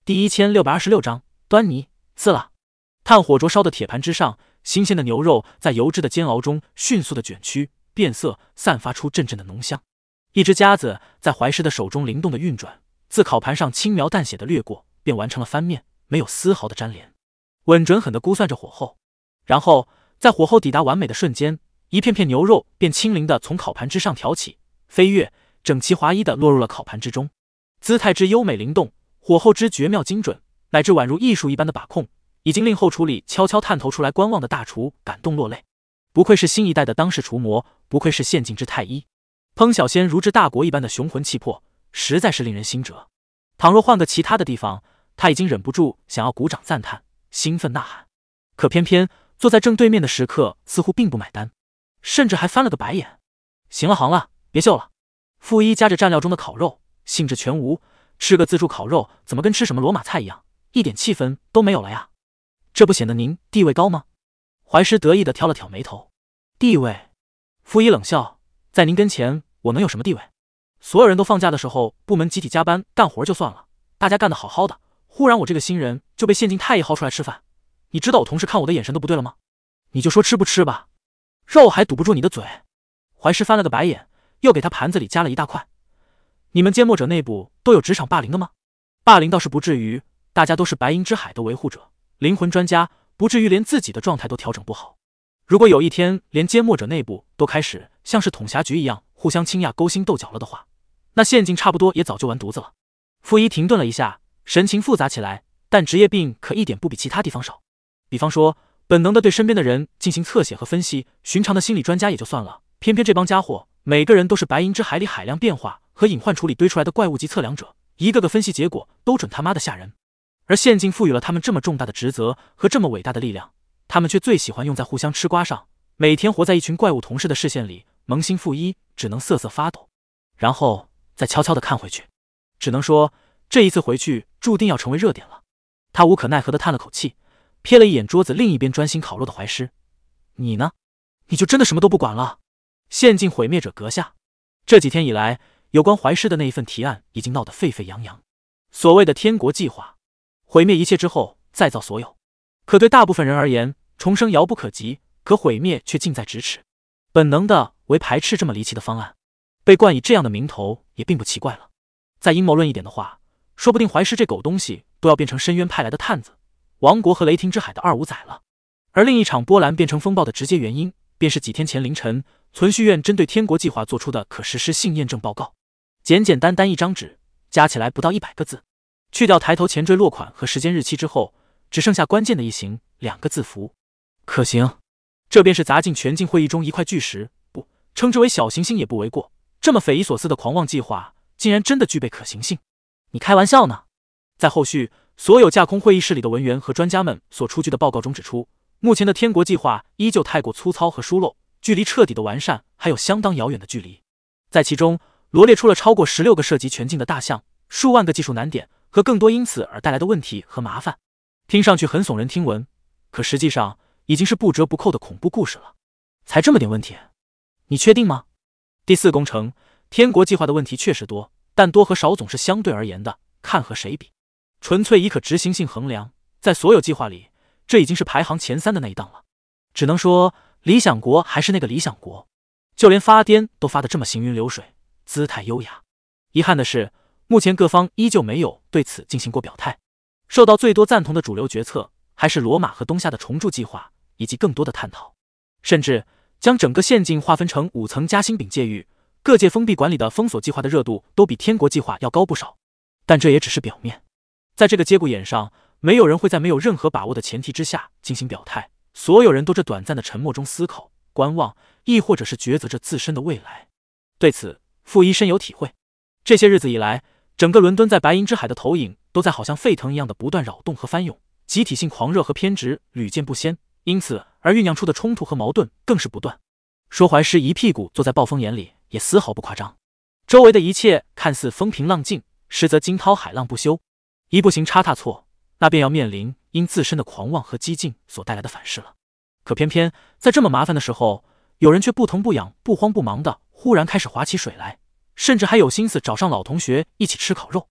第1626章端倪。刺了，炭火灼烧的铁盘之上，新鲜的牛肉在油脂的煎熬中迅速的卷曲变色，散发出阵阵的浓香。一只夹子在怀师的手中灵动的运转，自烤盘上轻描淡写的掠过，便完成了翻面，没有丝毫的粘连。稳准狠地估算着火候，然后在火候抵达完美的瞬间，一片片牛肉便轻灵地从烤盘之上挑起，飞跃，整齐划一地落入了烤盘之中。姿态之优美灵动，火候之绝妙精准，乃至宛如艺术一般的把控，已经令后厨里悄悄探头出来观望的大厨感动落泪。不愧是新一代的当世厨魔，不愧是县境之太医，烹小鲜如之大国一般的雄浑气魄，实在是令人心折。倘若换个其他的地方，他已经忍不住想要鼓掌赞叹，兴奋呐喊。可偏偏坐在正对面的食客似乎并不买单，甚至还翻了个白眼。行了，别秀了。傅一夹着蘸料中的烤肉，兴致全无，吃个自助烤肉怎么跟吃什么罗马菜一样，一点气氛都没有了呀？这不显得您地位高吗？怀师得意地挑了挑眉头。地位？傅一冷笑，在您跟前我能有什么地位？所有人都放假的时候，部门集体加班干活就算了，大家干得好好的，忽然我这个新人就被县境太医薅出来吃饭。你知道我同事看我的眼神都不对了吗？你就说吃不吃吧，肉还堵不住你的嘴。怀师翻了个白眼，又给他盘子里夹了一大块。你们缄默者内部都有职场霸凌的吗？霸凌倒是不至于，大家都是白银之海的维护者，灵魂专家，不至于连自己的状态都调整不好。如果有一天连缄默者内部都开始像是统辖局一样互相倾轧勾心斗角了的话，那县境差不多也早就完犊子了。傅一停顿了一下，神情复杂起来，但职业病可一点不比其他地方少。比方说本能的对身边的人进行侧写和分析，寻常的心理专家也就算了，偏偏这帮家伙每个人都是白银之海里海量变化和隐患处理堆出来的怪物级测量者，一个个分析结果都准他妈的吓人。而县境赋予了他们这么重大的职责和这么伟大的力量，他们却最喜欢用在互相吃瓜上，每天活在一群怪物同事的视线里，萌新傅一只能瑟瑟发抖，然后再悄悄地看回去。只能说这一次回去注定要成为热点了。他无可奈何地叹了口气，瞥了一眼桌子另一边专心烤肉的怀师。你呢？你就真的什么都不管了？县境毁灭者阁下，这几天以来有关怀师的那一份提案已经闹得沸沸扬扬，所谓的天国计划，毁灭一切之后再造所有。可对大部分人而言，重生遥不可及，可毁灭却近在咫尺。本能的为排斥这么离奇的方案，被冠以这样的名头也并不奇怪了。再阴谋论一点的话，说不定怀师这狗东西都要变成深渊派来的探子，王国和雷霆之海的二五仔了。而另一场波澜变成风暴的直接原因，便是几天前凌晨存续院针对天国计划做出的可实施性验证报告。简简单单一张纸，加起来不到100个字，去掉抬头前缀落款和时间日期之后，只剩下关键的一行2个字符：可行。这便是砸进全境会议中一块巨石，不称之为小行星也不为过。这么匪夷所思的狂妄计划，竟然真的具备可行性？你开玩笑呢？在后续所有架空会议室里的文员和专家们所出具的报告中指出，目前的天国计划依旧太过粗糙和疏漏，距离彻底的完善还有相当遥远的距离。在其中罗列出了超过16个涉及全境的大项，数万个技术难点和更多因此而带来的问题和麻烦。听上去很耸人听闻，可实际上已经是不折不扣的恐怖故事了。才这么点问题，你确定吗？第4工程，天国计划的问题确实多，但多和少总是相对而言的，看和谁比。纯粹以可执行性衡量，在所有计划里，这已经是排行前3的那一档了。只能说理想国还是那个理想国，就连发癫都发得这么行云流水，姿态优雅。遗憾的是，目前各方依旧没有对此进行过表态。受到最多赞同的主流决策还是罗马和东夏的重铸计划，以及更多的探讨。甚至将整个县境划分成5层夹心饼界域，各界封闭管理的封锁计划的热度都比天国计划要高不少。但这也只是表面，在这个节骨眼上，没有人会在没有任何把握的前提之下进行表态，所有人都这短暂的沉默中思考、观望，亦或者是抉择着自身的未来。对此，傅一深有体会。这些日子以来，整个伦敦在白银之海的投影都在好像沸腾一样的不断扰动和翻涌，集体性狂热和偏执屡见不鲜，因此而酝酿出的冲突和矛盾更是不断。说怀师一屁股坐在暴风眼里也丝毫不夸张。周围的一切看似风平浪静，实则惊涛骇浪不休。一步行差踏错，那便要面临因自身的狂妄和激进所带来的反噬了。可偏偏在这么麻烦的时候，有人却不疼不痒、不慌不忙的忽然开始划起水来，甚至还有心思找上老同学一起吃烤肉。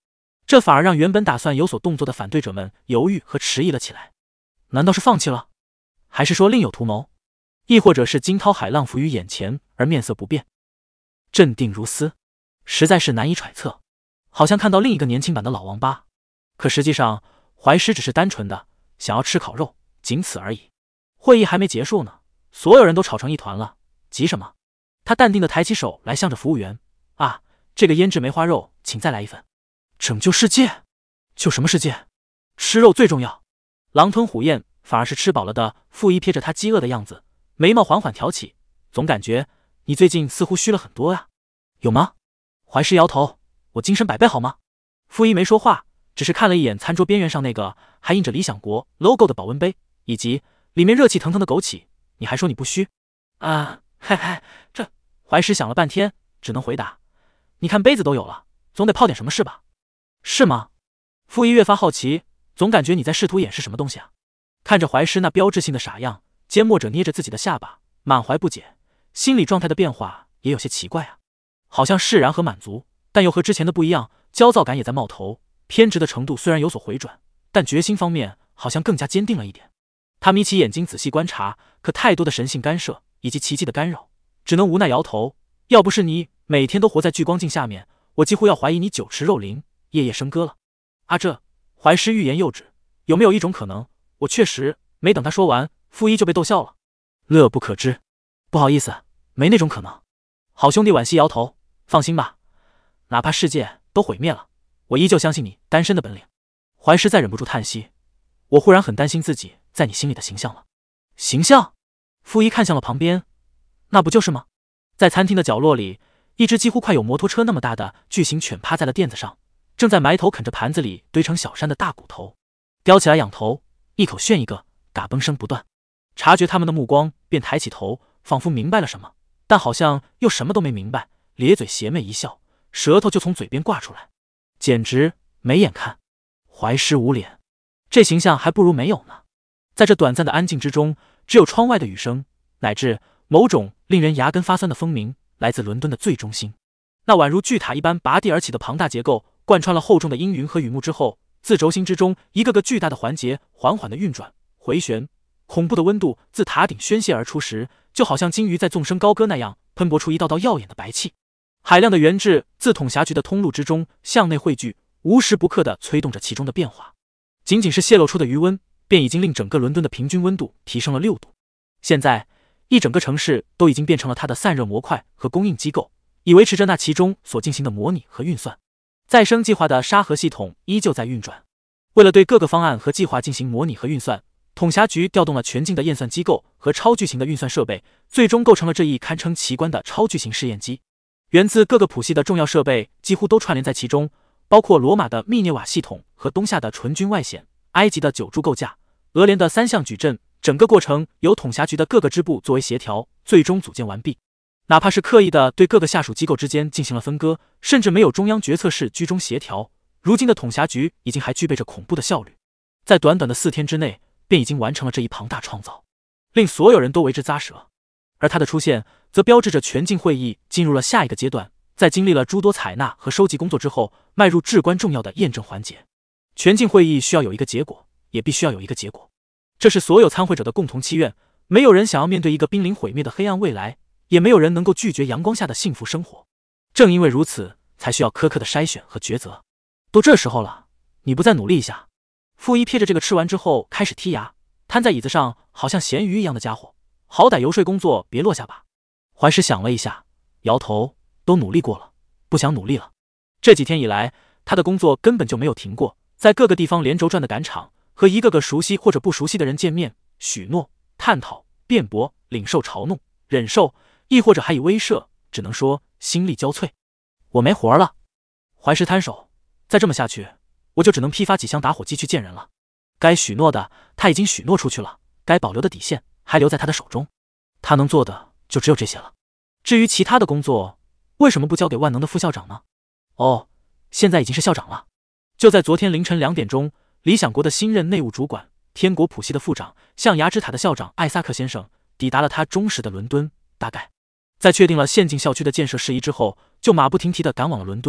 这反而让原本打算有所动作的反对者们犹豫和迟疑了起来。难道是放弃了？还是说另有图谋？亦或者是惊涛骇浪浮于眼前而面色不变，镇定如斯，实在是难以揣测。好像看到另一个年轻版的老王八。可实际上，怀师只是单纯的想要吃烤肉，仅此而已。会议还没结束呢，所有人都吵成一团了，急什么？他淡定的抬起手来，向着服务员：“啊，这个腌制梅花肉，请再来一份。”拯救世界？救什么世界？吃肉最重要。狼吞虎咽，反而是吃饱了的傅一瞥着他饥饿的样子，眉毛缓缓挑起，总感觉你最近似乎虚了很多呀，有吗？怀师摇头，我精神100倍好吗？傅一没说话，只是看了一眼餐桌边缘上那个还印着理想国 logo 的保温杯，以及里面热气腾腾的枸杞。你还说你不虚？啊，嘿嘿，这怀师想了半天，只能回答：你看杯子都有了，总得泡点什么是吧？是吗？傅一越发好奇，总感觉你在试图掩饰什么东西啊。看着怀师那标志性的傻样，缄默着捏着自己的下巴，满怀不解，心理状态的变化也有些奇怪啊，好像释然和满足，但又和之前的不一样，焦躁感也在冒头，偏执的程度虽然有所回转，但决心方面好像更加坚定了一点。他眯起眼睛仔细观察，可太多的神性干涉以及奇迹的干扰，只能无奈摇头。要不是你每天都活在聚光镜下面，我几乎要怀疑你酒池肉林，夜夜笙歌了。啊，这怀师欲言又止，有没有一种可能，我确实……没等他说完，傅一就被逗笑了，乐不可支。不好意思，没那种可能。好兄弟惋惜摇头，放心吧，哪怕世界都毁灭了，我依旧相信你单身的本领。怀师再忍不住叹息，我忽然很担心自己在你心里的形象了。形象？傅一看向了旁边，那不就是吗？在餐厅的角落里，一只几乎快有摩托车那么大的巨型犬趴在了垫子上，正在埋头啃着盘子里堆成小山的大骨头，叼起来仰头，一口炫一个，嘎嘣声不断。察觉他们的目光，便抬起头，仿佛明白了什么，但好像又什么都没明白，咧嘴邪魅一笑，舌头就从嘴边挂出来，简直没眼看。怀师无脸，这形象还不如没有呢。在这短暂的安静之中，只有窗外的雨声，乃至某种令人牙根发酸的风鸣，来自伦敦的最中心。那宛如巨塔一般拔地而起的庞大结构，贯穿了厚重的阴云和雨幕之后，自轴心之中一个个巨大的环节缓缓的运转回旋，恐怖的温度自塔顶宣泄而出时，就好像鲸鱼在纵声高歌那样，喷薄出一道道耀眼的白气。海量的源质自统辖局的通路之中向内汇聚，无时不刻地催动着其中的变化。仅仅是泄露出的余温，便已经令整个伦敦的平均温度提升了6度。现在，一整个城市都已经变成了它的散热模块和供应机构，以维持着那其中所进行的模拟和运算。再生计划的沙盒系统依旧在运转，为了对各个方案和计划进行模拟和运算，统辖局调动了全境的验算机构和超巨型的运算设备，最终构成了这一堪称奇观的超巨型试验机。源自各个谱系的重要设备几乎都串联在其中，包括罗马的密涅瓦系统和东夏的纯军外显、埃及的9柱构架、俄联的3项矩阵。整个过程由统辖局的各个支部作为协调，最终组建完毕。哪怕是刻意的对各个下属机构之间进行了分割，甚至没有中央决策室居中协调，如今的统辖局已经还具备着恐怖的效率，在短短的4天之内便已经完成了这一庞大创造，令所有人都为之咂舌。而它的出现则标志着全境会议进入了下一个阶段，在经历了诸多采纳和收集工作之后，迈入至关重要的验证环节。全境会议需要有一个结果，也必须要有一个结果，这是所有参会者的共同祈愿。没有人想要面对一个濒临毁灭的黑暗未来，也没有人能够拒绝阳光下的幸福生活。正因为如此，才需要苛刻的筛选和抉择。都这时候了，你不再努力一下？傅一瞥着这个吃完之后开始剔牙，瘫在椅子上好像咸鱼一样的家伙，好歹游说工作别落下吧。怀师想了一下，摇头，都努力过了，不想努力了。这几天以来，他的工作根本就没有停过，在各个地方连轴转的赶场，和一个个熟悉或者不熟悉的人见面，许诺、探讨、辩驳、领受嘲弄、忍受，亦或者还以威慑，只能说心力交瘁。我没活了。怀师摊手，再这么下去，我就只能批发几箱打火机去见人了。该许诺的他已经许诺出去了，该保留的底线还留在他的手中，他能做的就只有这些了。至于其他的工作，为什么不交给万能的副校长呢？哦，现在已经是校长了。就在昨天凌晨2点钟，理想国的新任内务主管、天国谱系的副长、象牙之塔的校长艾萨克先生抵达了他忠实的伦敦。大概在确定了县境校区的建设事宜之后，就马不停蹄地赶往了伦敦，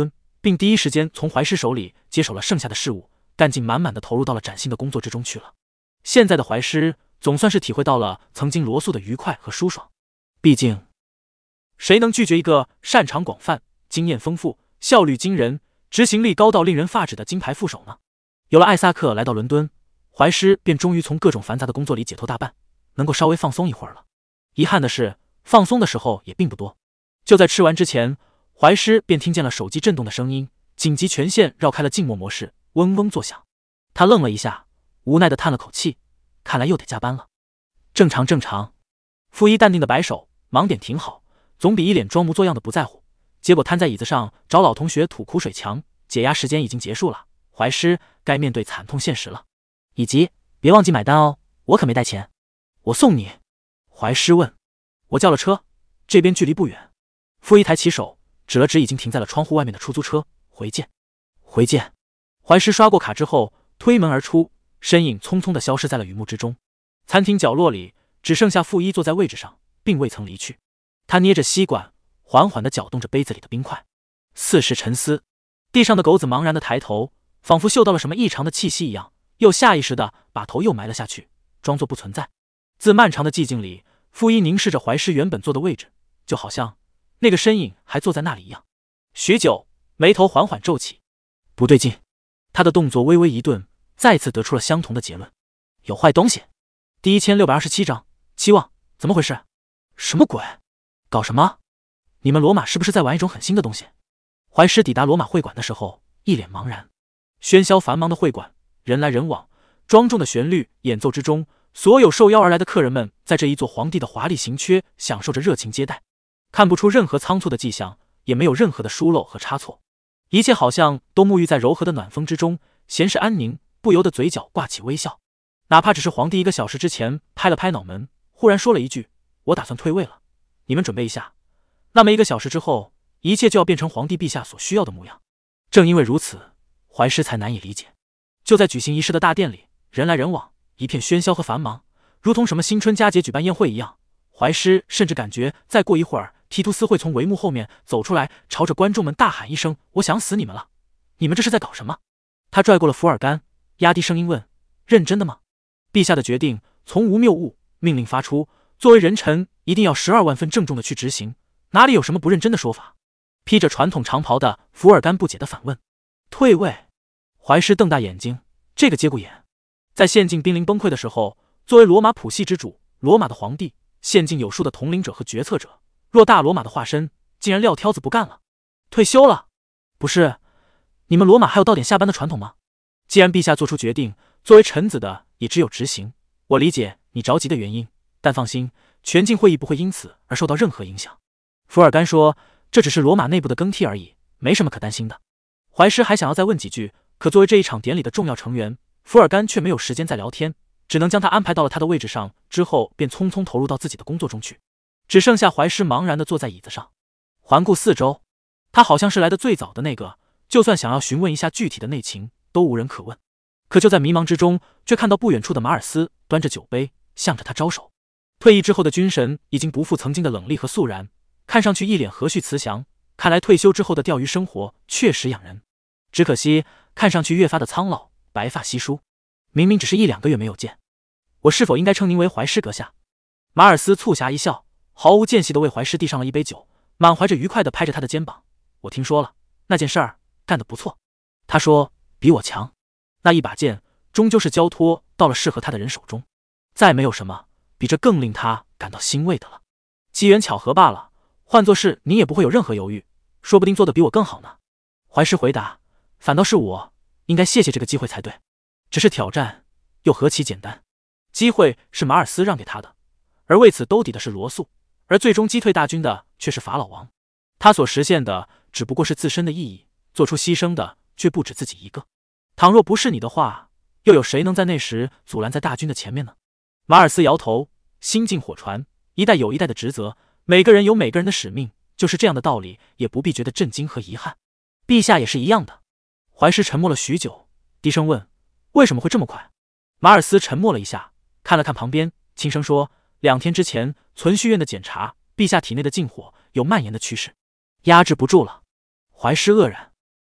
并第一时间从怀师手里接手了剩下的事务，干劲满满的投入到了崭新的工作之中去了。现在的怀师总算是体会到了曾经罗素的愉快和舒爽。毕竟，谁能拒绝一个擅长广泛、经验丰富、效率惊人、执行力高到令人发指的金牌副手呢？有了艾萨克来到伦敦，怀师便终于从各种繁杂的工作里解脱大半，能够稍微放松一会儿了。遗憾的是，放松的时候也并不多。就在吃完之前，怀师便听见了手机震动的声音，紧急权限绕开了静默模式，嗡嗡作响。他愣了一下，无奈地叹了口气，看来又得加班了。正常正常。傅一淡定地摆手，忙点挺好，总比一脸装模作样的不在乎。结果瘫在椅子上找老同学吐苦水强，解压时间已经结束了，怀师该面对惨痛现实了。以及别忘记买单哦，我可没带钱。我送你。怀师问。我叫了车，这边距离不远。傅一抬起手，指了指已经停在了窗户外面的出租车，回见。回见。怀师刷过卡之后，推门而出，身影匆匆地消失在了雨幕之中。餐厅角落里只剩下傅一坐在位置上，并未曾离去。他捏着吸管，缓缓地搅动着杯子里的冰块，四时沉思。地上的狗子茫然地抬头，仿佛嗅到了什么异常的气息一样，又下意识地把头又埋了下去，装作不存在。自漫长的寂静里，傅一凝视着怀师原本坐的位置，就好像那个身影还坐在那里一样。许久，眉头缓缓皱起，不对劲。他的动作微微一顿，再次得出了相同的结论：有坏东西。第1627章期望，怎么回事？什么鬼？搞什么？你们罗马是不是在玩一种很新的东西？怀师抵达罗马会馆的时候，一脸茫然。喧嚣繁忙的会馆，人来人往，庄重的旋律演奏之中，所有受邀而来的客人们在这一座皇帝的华丽行缺享受着热情接待，看不出任何仓促的迹象，也没有任何的疏漏和差错，一切好像都沐浴在柔和的暖风之中，闲适安宁，不由得嘴角挂起微笑。哪怕只是皇帝1个小时之前拍了拍脑门，忽然说了一句：“我打算退位了，你们准备一下。”那么1个小时之后，一切就要变成皇帝陛下所需要的模样。正因为如此，怀师才难以理解。就在举行仪式的大殿里，人来人往，一片喧嚣和繁忙，如同什么新春佳节举办宴会一样。怀师甚至感觉再过一会儿，提图斯会从帷幕后面走出来，朝着观众们大喊一声：“我想死你们了！你们这是在搞什么？”他拽过了福尔甘，压低声音问：“认真的吗？陛下的决定从无谬误，命令发出，作为人臣一定要12万分郑重的去执行，哪里有什么不认真的说法？”披着传统长袍的福尔甘不解的反问：“退位？”怀师瞪大眼睛，这个节骨眼，在县境濒临崩溃的时候，作为罗马谱系之主，罗马的皇帝，县境有数的统领者和决策者，若大罗马的化身，竟然撂挑子不干了，退休了？不是，你们罗马还有到点下班的传统吗？既然陛下做出决定，作为臣子的也只有执行。我理解你着急的原因，但放心，全境会议不会因此而受到任何影响。福尔甘说：“这只是罗马内部的更替而已，没什么可担心的。”怀师还想要再问几句，可作为这一场典礼的重要成员，福尔甘却没有时间再聊天，只能将他安排到了他的位置上，之后便匆匆投入到自己的工作中去。只剩下怀师茫然地坐在椅子上，环顾四周，他好像是来的最早的那个，就算想要询问一下具体的内情，都无人可问。可就在迷茫之中，却看到不远处的马尔斯端着酒杯向着他招手。退役之后的军神已经不复曾经的冷厉和肃然，看上去一脸和煦慈祥，看来退休之后的钓鱼生活确实养人。只可惜看上去越发的苍老，白发稀疏。明明只是1-2个月没有见，我是否应该称您为怀师阁下？马尔斯促狭一笑，毫无间隙地为怀师递上了一杯酒，满怀着愉快地拍着他的肩膀：“我听说了，那件事儿干得不错。”他说：“比我强。”那一把剑终究是交托到了适合他的人手中，再没有什么比这更令他感到欣慰的了。机缘巧合罢了，换作是你也不会有任何犹豫，说不定做得比我更好呢。怀师回答：“反倒是我应该谢谢这个机会才对。只是挑战又何其简单，机会是马尔斯让给他的，而为此兜底的是罗素，而最终击退大军的却是法老王。他所实现的只不过是自身的意义，做出牺牲的却不止自己一个。倘若不是你的话，又有谁能在那时阻拦在大军的前面呢？”马尔斯摇头，心境火传，一代有一代的职责，每个人有每个人的使命，就是这样的道理，也不必觉得震惊和遗憾。陛下也是一样的。怀师沉默了许久，低声问：“为什么会这么快？”马尔斯沉默了一下，看了看旁边，轻声说：“2天之前存续院的检查，陛下体内的禁火有蔓延的趋势，压制不住了。”怀师愕然。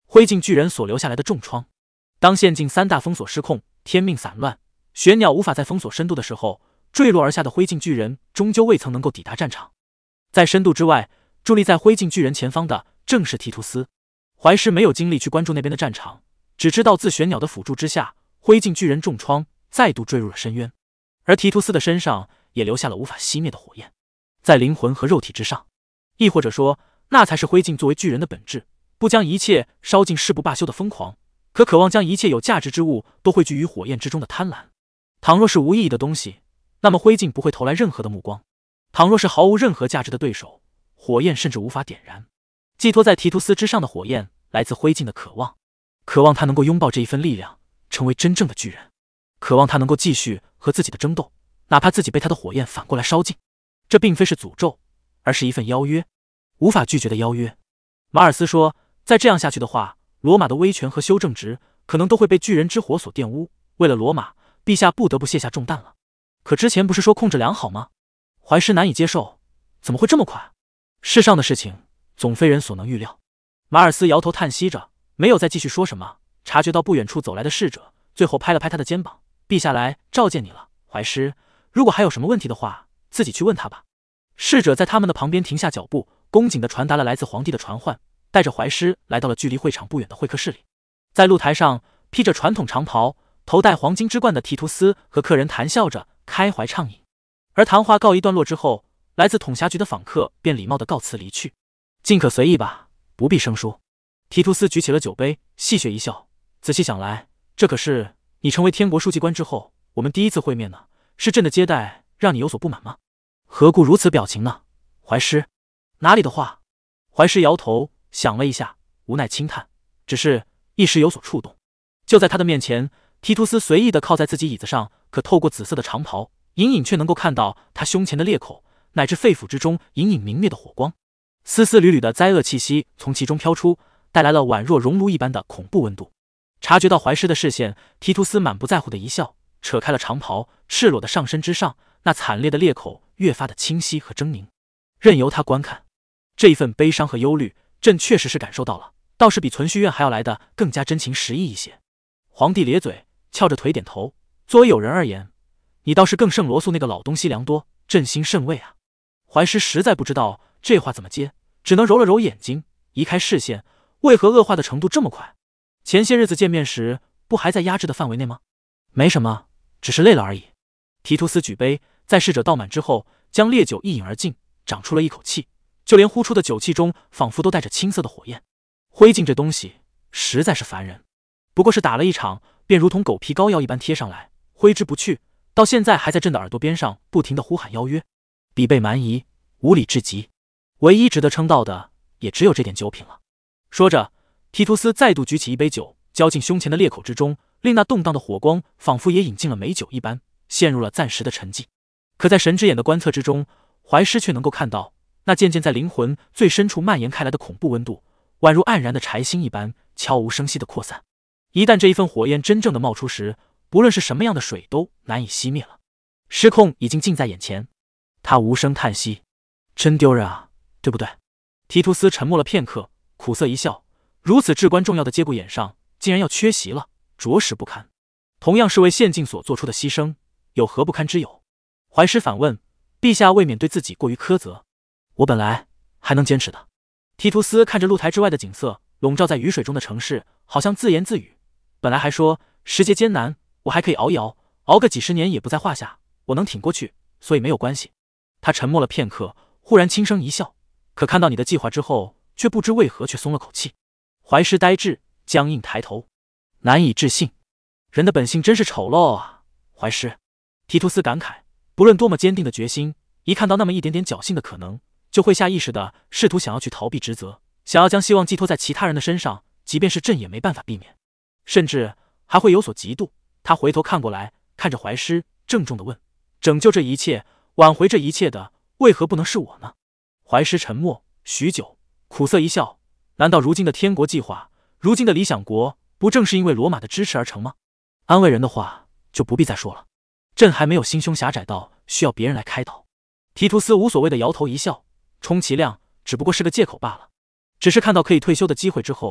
灰烬巨人所留下来的重创。当陷境三大封锁失控，天命散乱，玄鸟无法再封锁深度的时候，坠落而下的灰烬巨人终究未曾能够抵达战场。在深度之外，伫立在灰烬巨人前方的正是提图斯。怀师没有精力去关注那边的战场，只知道自玄鸟的辅助之下，灰烬巨人重创，再度坠入了深渊。而提图斯的身上也留下了无法熄灭的火焰，在灵魂和肉体之上，亦或者说，那才是灰烬作为巨人的本质，不将一切烧尽誓不罢休的疯狂，可渴望将一切有价值之物都汇聚于火焰之中的贪婪。倘若是无意义的东西，那么灰烬不会投来任何的目光；倘若是毫无任何价值的对手，火焰甚至无法点燃。寄托在提图斯之上的火焰，来自灰烬的渴望，渴望他能够拥抱这一份力量，成为真正的巨人，渴望他能够继续和自己的争斗，哪怕自己被他的火焰反过来烧尽。这并非是诅咒，而是一份邀约，无法拒绝的邀约。马尔斯说，再这样下去的话，罗马的威权和修正值可能都会被巨人之火所玷污。为了罗马，陛下不得不卸下重担了。可之前不是说控制良好吗？怀师难以接受，怎么会这么快？世上的事情总非人所能预料。马尔斯摇头叹息着，没有再继续说什么。察觉到不远处走来的侍者，最后拍了拍他的肩膀：“陛下来召见你了，怀师。如果还有什么问题的话，自己去问他吧。”侍者在他们的旁边停下脚步，恭谨地传达了来自皇帝的传唤，带着怀师来到了距离会场不远的会客室里。在露台上，披着传统长袍、头戴黄金之冠的提图斯和客人谈笑着，开怀畅饮。而谈话告一段落之后，来自统辖局的访客便礼貌地告辞离去。尽可随意吧，不必生疏。提图斯举起了酒杯，戏谑一笑。仔细想来，这可是你成为天国书记官之后，我们第一次会面呢。是朕的接待让你有所不满吗？何故如此表情呢？怀师，哪里的话？怀师摇头，想了一下，无奈轻叹，只是一时有所触动。就在他的面前，提图斯随意地靠在自己椅子上，可透过紫色的长袍，隐隐却能够看到他胸前的裂口，乃至肺腑之中隐隐明灭的火光。丝丝缕缕的灾厄气息从其中飘出，带来了宛若熔炉一般的恐怖温度。察觉到怀师的视线，提图斯满不在乎的一笑，扯开了长袍，赤裸的上身之上，那惨烈的裂口越发的清晰和狰狞，任由他观看。这一份悲伤和忧虑，朕确实是感受到了，倒是比存续院还要来的更加真情实意一些。皇帝咧嘴，翘着腿点头。作为友人而言，你倒是更胜罗素那个老东西良多，朕心甚慰啊。怀师实在不知道这话怎么接，只能揉了揉眼睛，移开视线。为何恶化的程度这么快？前些日子见面时，不还在压制的范围内吗？没什么，只是累了而已。提图斯举杯，在侍者倒满之后，将烈酒一饮而尽，长出了一口气，就连呼出的酒气中仿佛都带着青色的火焰。灰烬这东西实在是烦人，不过是打了一场，便如同狗皮膏药一般贴上来，挥之不去，到现在还在朕的耳朵边上不停地呼喊邀约，比被蛮夷，无理至极。唯一值得称道的，也只有这点酒品了。说着，提图斯再度举起一杯酒，浇进胸前的裂口之中，令那动荡的火光仿佛也引进了美酒一般，陷入了暂时的沉寂。可在神之眼的观测之中，怀师却能够看到那渐渐在灵魂最深处蔓延开来的恐怖温度，宛如黯然的柴薪一般，悄无声息地扩散。一旦这一份火焰真正的冒出时，不论是什么样的水都难以熄灭了。失控已经近在眼前，他无声叹息：“真丢人啊，对不对？”提图斯沉默了片刻，苦涩一笑，如此至关重要的节骨眼上，竟然要缺席了，着实不堪。同样是为县境所做出的牺牲，有何不堪之有？怀师反问：“陛下未免对自己过于苛责，我本来还能坚持的。”提图斯看着露台之外的景色，笼罩在雨水中的城市，好像自言自语：“本来还说时节艰难，我还可以熬一熬，熬个几十年也不在话下，我能挺过去，所以没有关系。”他沉默了片刻，忽然轻声一笑，可看到你的计划之后，却不知为何却松了口气。怀师呆滞，僵硬抬头，难以置信。人的本性真是丑陋啊，怀师。提图斯感慨，不论多么坚定的决心，一看到那么一点点侥幸的可能，就会下意识的试图想要去逃避职责，想要将希望寄托在其他人的身上，即便是朕也没办法避免，甚至还会有所嫉妒。他回头看过来，看着怀师，郑重地问：“拯救这一切，挽回这一切的，为何不能是我呢？”怀师沉默许久，苦涩一笑：“难道如今的天国计划，如今的理想国，不正是因为罗马的支持而成吗？”安慰人的话就不必再说了，朕还没有心胸狭窄到需要别人来开导。提图斯无所谓的摇头一笑，充其量只不过是个借口罢了。只是看到可以退休的机会之后，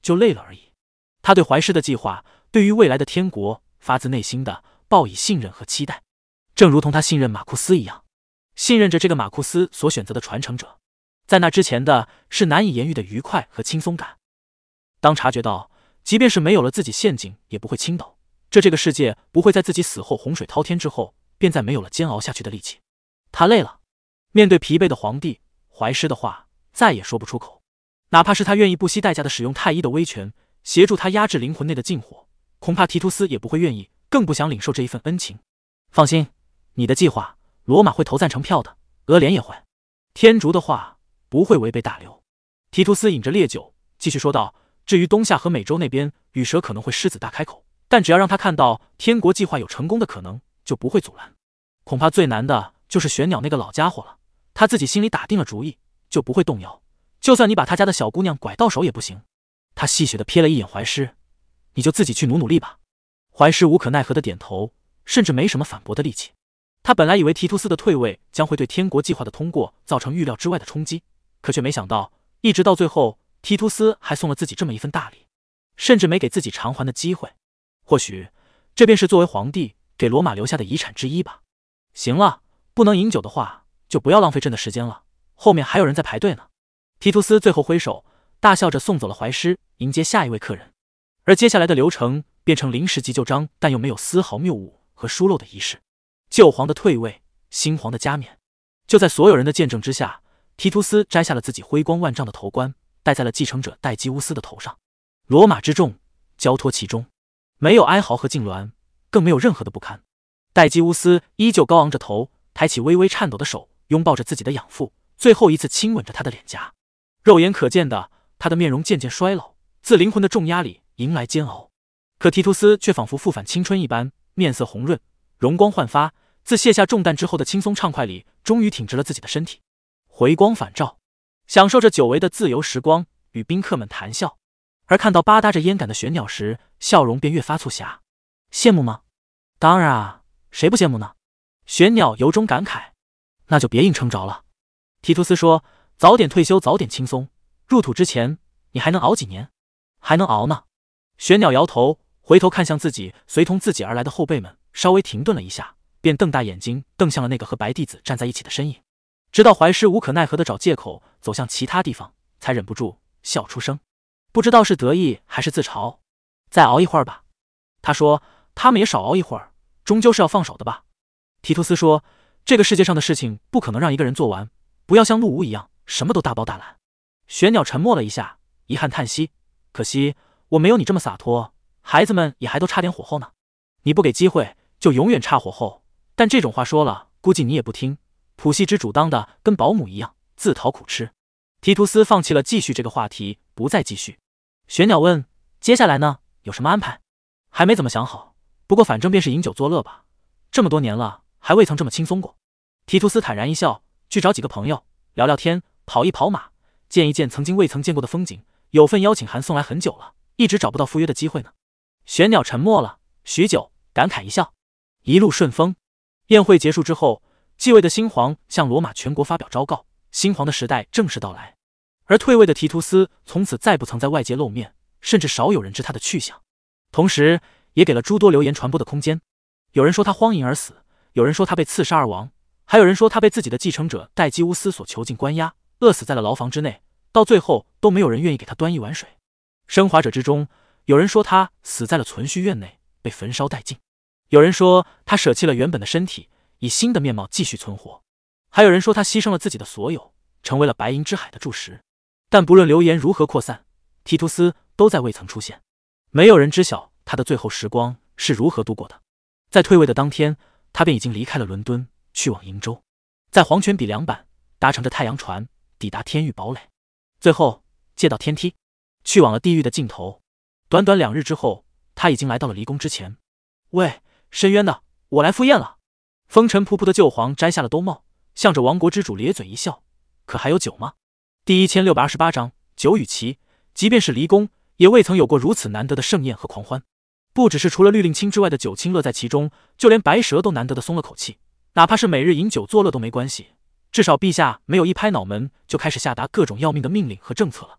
就累了而已。他对怀师的计划，对于未来的天国，发自内心的抱以信任和期待，正如同他信任马库斯一样，信任着这个马库斯所选择的传承者。在那之前的是难以言喻的愉快和轻松感。当察觉到，即便是没有了自己陷阱也不会倾倒，这个世界不会在自己死后洪水滔天之后，便再没有了煎熬下去的力气。他累了，面对疲惫的皇帝，怀师的话再也说不出口。哪怕是他愿意不惜代价的使用太医的威权，协助他压制灵魂内的禁火，恐怕提图斯也不会愿意，更不想领受这一份恩情。放心，你的计划，罗马会投赞成票的，俄联也会。天竺的话不会违背大流。提图斯饮着烈酒，继续说道：至于东夏和美洲那边，羽蛇可能会狮子大开口，但只要让他看到天国计划有成功的可能，就不会阻拦。恐怕最难的就是玄鸟那个老家伙了，他自己心里打定了主意，就不会动摇。就算你把他家的小姑娘拐到手也不行。他戏谑地瞥了一眼怀师，你就自己去努力吧。怀师无可奈何地点头，甚至没什么反驳的力气。他本来以为提图斯的退位将会对天国计划的通过造成预料之外的冲击，可却没想到，一直到最后，提图斯还送了自己这么一份大礼，甚至没给自己偿还的机会。或许，这便是作为皇帝给罗马留下的遗产之一吧。行了，不能饮酒的话，就不要浪费朕的时间了，后面还有人在排队呢。提图斯最后挥手，大笑着送走了怀师，迎接下一位客人。而接下来的流程变成临时急就章，但又没有丝毫谬误和疏漏的仪式。旧皇的退位，新皇的加冕。就在所有人的见证之下，提图斯摘下了自己辉光万丈的头冠，戴在了继承者戴基乌斯的头上。罗马之众交托其中，没有哀嚎和痉挛，更没有任何的不堪。戴基乌斯依旧高昂着头，抬起微微颤抖的手，拥抱着自己的养父，最后一次亲吻着他的脸颊。肉眼可见的，他的面容渐渐衰老，自灵魂的重压里迎来煎熬。可提图斯却仿佛复返青春一般，面色红润，容光焕发，自卸下重担之后的轻松畅快里，终于挺直了自己的身体，回光返照，享受着久违的自由时光，与宾客们谈笑。而看到吧嗒着烟杆的玄鸟时，笑容便越发促狭。羡慕吗？当然啊，谁不羡慕呢？玄鸟由衷感慨。那就别硬撑着了。提图斯说，早点退休，早点轻松。入土之前，你还能熬几年？还能熬呢。玄鸟摇头，回头看向自己随同自己而来的后辈们，稍微停顿了一下，便瞪大眼睛瞪向了那个和白弟子站在一起的身影。直到怀师无可奈何地找借口走向其他地方，才忍不住笑出声。不知道是得意还是自嘲。再熬一会儿吧。他说，他们也少熬一会儿，终究是要放手的吧。提图斯说，这个世界上的事情不可能让一个人做完，不要像陆无一样什么都大包大揽。玄鸟沉默了一下，遗憾叹息，可惜我没有你这么洒脱，孩子们也还都差点火候呢。你不给机会，就永远差火候，但这种话说了，估计你也不听。普系之主当的跟保姆一样，自讨苦吃。提图斯放弃了继续这个话题，不再继续。玄鸟问，接下来呢，有什么安排？还没怎么想好，不过反正便是饮酒作乐吧。这么多年了，还未曾这么轻松过。提图斯坦然一笑，去找几个朋友聊聊天，跑一跑马，见一见曾经未曾见过的风景。有份邀请函送来很久了，一直找不到赴约的机会呢。玄鸟沉默了许久，感慨一笑，一路顺风。宴会结束之后，继位的新皇向罗马全国发表昭告，新皇的时代正式到来。而退位的提图斯从此再不曾在外界露面，甚至少有人知他的去向，同时也给了诸多流言传播的空间。有人说他荒淫而死，有人说他被刺杀而亡，还有人说他被自己的继承者戴基乌斯所囚禁关押，饿死在了牢房之内，到最后都没有人愿意给他端一碗水。生还者之中，有人说他死在了存续院内，被焚烧殆尽；有人说他舍弃了原本的身体，以新的面貌继续存活；还有人说他牺牲了自己的所有，成为了白银之海的柱石。但不论流言如何扩散，提图斯都在未曾出现。没有人知晓他的最后时光是如何度过的。在退位的当天，他便已经离开了伦敦，去往瀛洲，在黄泉比两板搭乘着太阳船抵达天域堡垒，最后借到天梯，去往了地狱的尽头。短短2日之后，他已经来到了离宫之前。喂，深渊的，我来赴宴了。风尘仆仆的旧皇摘下了兜帽，向着亡国之主咧嘴一笑。可还有酒吗？第1628章，酒与旗。即便是离宫，也未曾有过如此难得的盛宴和狂欢。不只是除了律令卿之外的酒卿乐在其中，就连白蛇都难得的松了口气。哪怕是每日饮酒作乐都没关系，至少陛下没有一拍脑门就开始下达各种要命的命令和政策了。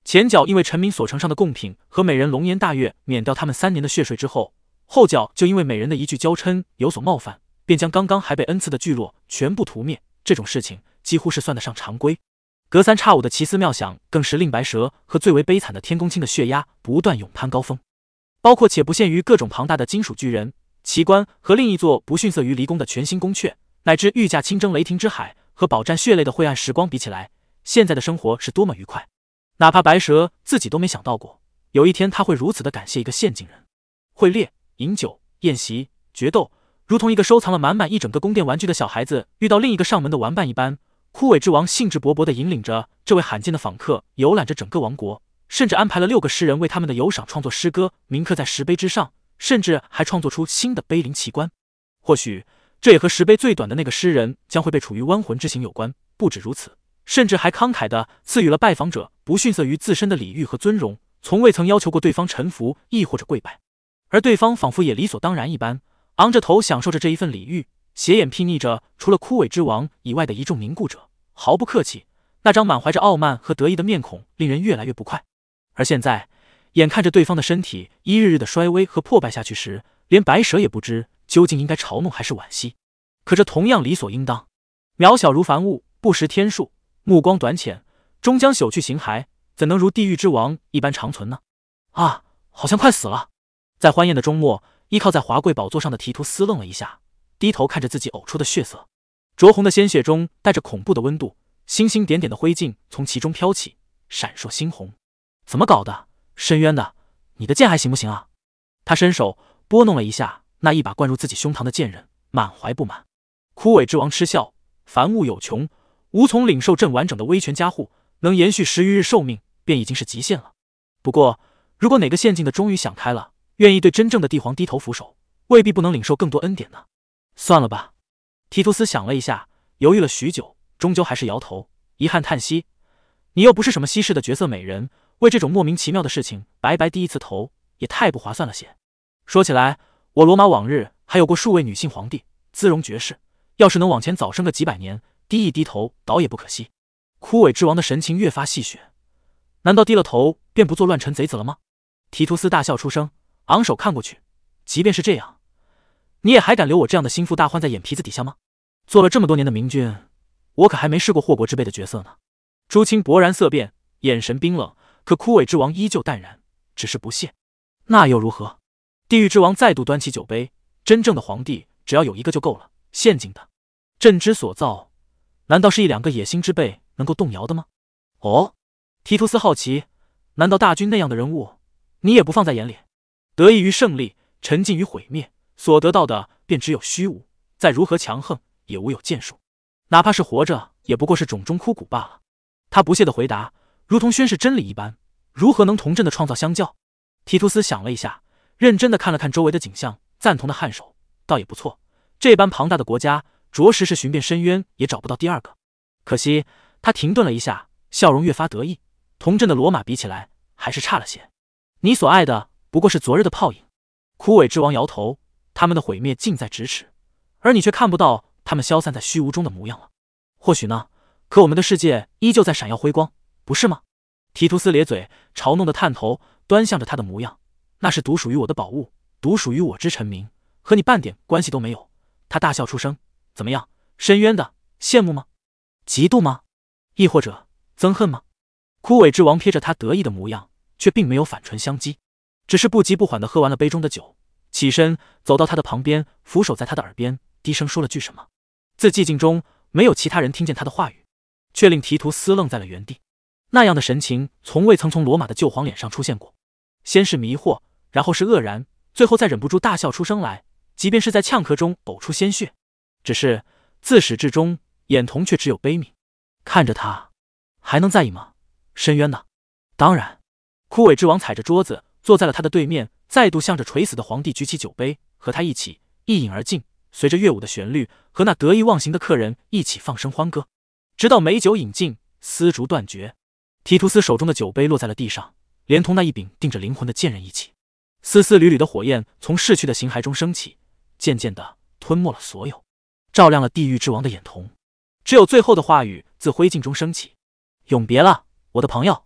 前脚因为臣民所呈上的贡品和美人龙颜大悦免掉他们3年的血税之后，后脚就因为美人的一句娇嗔有所冒犯，便将刚刚还被恩赐的聚落全部屠灭。这种事情几乎是算得上常规。隔三差五的奇思妙想，更是令白蛇和最为悲惨的天宫卿的血压不断勇攀高峰。包括且不限于各种庞大的金属巨人、奇观和另一座不逊色于离宫的全新宫阙，乃至御驾亲征雷霆之海和饱蘸血泪的晦暗时光比起来，现在的生活是多么愉快。哪怕白蛇自己都没想到过，有一天他会如此的感谢一个县境人。会猎、饮酒、宴席、决斗，如同一个收藏了满满一整个宫殿玩具的小孩子遇到另一个上门的玩伴一般，枯萎之王兴致勃勃地引领着这位罕见的访客游览着整个王国，甚至安排了6个诗人为他们的游赏创作诗歌，铭刻在石碑之上，甚至还创作出新的碑林奇观。或许这也和石碑最短的那个诗人将会被处于弯魂之刑有关。不止如此，甚至还慷慨地赐予了拜访者不逊色于自身的礼遇和尊荣，从未曾要求过对方臣服亦或者跪拜，而对方仿佛也理所当然一般，昂着头享受着这一份礼遇，斜眼睥睨着除了枯萎之王以外的一众凝固者，毫不客气，那张满怀着傲慢和得意的面孔令人越来越不快。而现在，眼看着对方的身体一日日的衰微和破败下去时，连白蛇也不知究竟应该嘲弄还是惋惜。可这同样理所应当。渺小如凡物，不识天数，目光短浅，终将朽去形骸，怎能如地狱之王一般长存呢？啊，好像快死了。在欢宴的终末，依靠在华贵宝座上的提图斯愣了一下，低头看着自己呕出的血色，灼红的鲜血中带着恐怖的温度，星星点点的灰烬从其中飘起，闪烁猩红。怎么搞的？深渊的，你的剑还行不行啊？他伸手拨弄了一下那一把灌入自己胸膛的剑刃，满怀不满。枯萎之王嗤笑，凡物有穷，无从领受朕完整的威权加护，能延续10余日寿命便已经是极限了。不过如果哪个县境的终于想开了，愿意对真正的帝皇低头俯首，未必不能领受更多恩典呢。算了吧。提图斯想了一下，犹豫了许久，终究还是摇头，遗憾叹息，你又不是什么稀世的绝色美人，为这种莫名其妙的事情白白低一次头，也太不划算了些。说起来，我罗马往日还有过数位女性皇帝，姿容绝世，要是能往前早生个几百年，低一低头倒也不可惜。枯萎之王的神情越发戏谑，难道低了头便不做乱臣贼子了吗？提图斯大笑出声，昂首看过去，即便是这样，你也还敢留我这样的心腹大患在眼皮子底下吗？做了这么多年的明君，我可还没试过祸国之辈的角色呢。朱清勃然色变，眼神冰冷，可枯萎之王依旧淡然，只是不屑。那又如何？地狱之王再度端起酒杯，真正的皇帝只要有一个就够了，陷阱的朕之所造，难道是1、2个野心之辈能够动摇的吗？哦，提图斯好奇，难道大军那样的人物你也不放在眼里？得益于胜利，沉浸于毁灭，所得到的便只有虚无，再如何强横也无有建树，哪怕是活着也不过是冢中枯骨罢了。他不屑地回答，如同宣示真理一般，如何能同朕的创造相较？提图斯想了一下，认真地看了看周围的景象，赞同的颔首，倒也不错，这般庞大的国家着实是寻遍深渊也找不到第二个。可惜他停顿了一下，笑容越发得意，同朕的罗马比起来还是差了些。你所爱的不过是昨日的泡影。枯萎之王摇头，他们的毁灭近在咫尺，而你却看不到他们消散在虚无中的模样了。或许呢，可我们的世界依旧在闪耀辉光，不是吗？提图斯咧嘴嘲弄的探头端向着他的模样，那是独属于我的宝物，独属于我之臣民，和你半点关系都没有。他大笑出声，怎么样，深渊的，羡慕吗？嫉妒吗？亦或者憎恨吗？枯萎之王瞥着他得意的模样，却并没有反唇相讥，只是不急不缓地喝完了杯中的酒，起身走到他的旁边，俯首在他的耳边低声说了句什么。自寂静中没有其他人听见他的话语，却令提图斯愣在了原地。那样的神情从未曾从罗马的旧皇脸上出现过，先是迷惑，然后是愕然，最后再忍不住大笑出声来，即便是在呛咳中呕出鲜血。只是自始至终眼瞳却只有悲悯。看着他还能在意吗？深渊呢？当然。枯萎之王踩着桌子坐在了他的对面，再度向着垂死的皇帝举起酒杯，和他一起一饮而尽，随着乐舞的旋律和那得意忘形的客人一起放声欢歌，直到美酒饮尽，丝竹断绝。提图斯手中的酒杯落在了地上，连同那一柄定着灵魂的剑刃一起，丝丝缕缕的火焰从逝去的形骸中升起，渐渐地吞没了所有，照亮了地狱之王的眼瞳。只有最后的话语自灰烬中升起：永别了，我的朋友。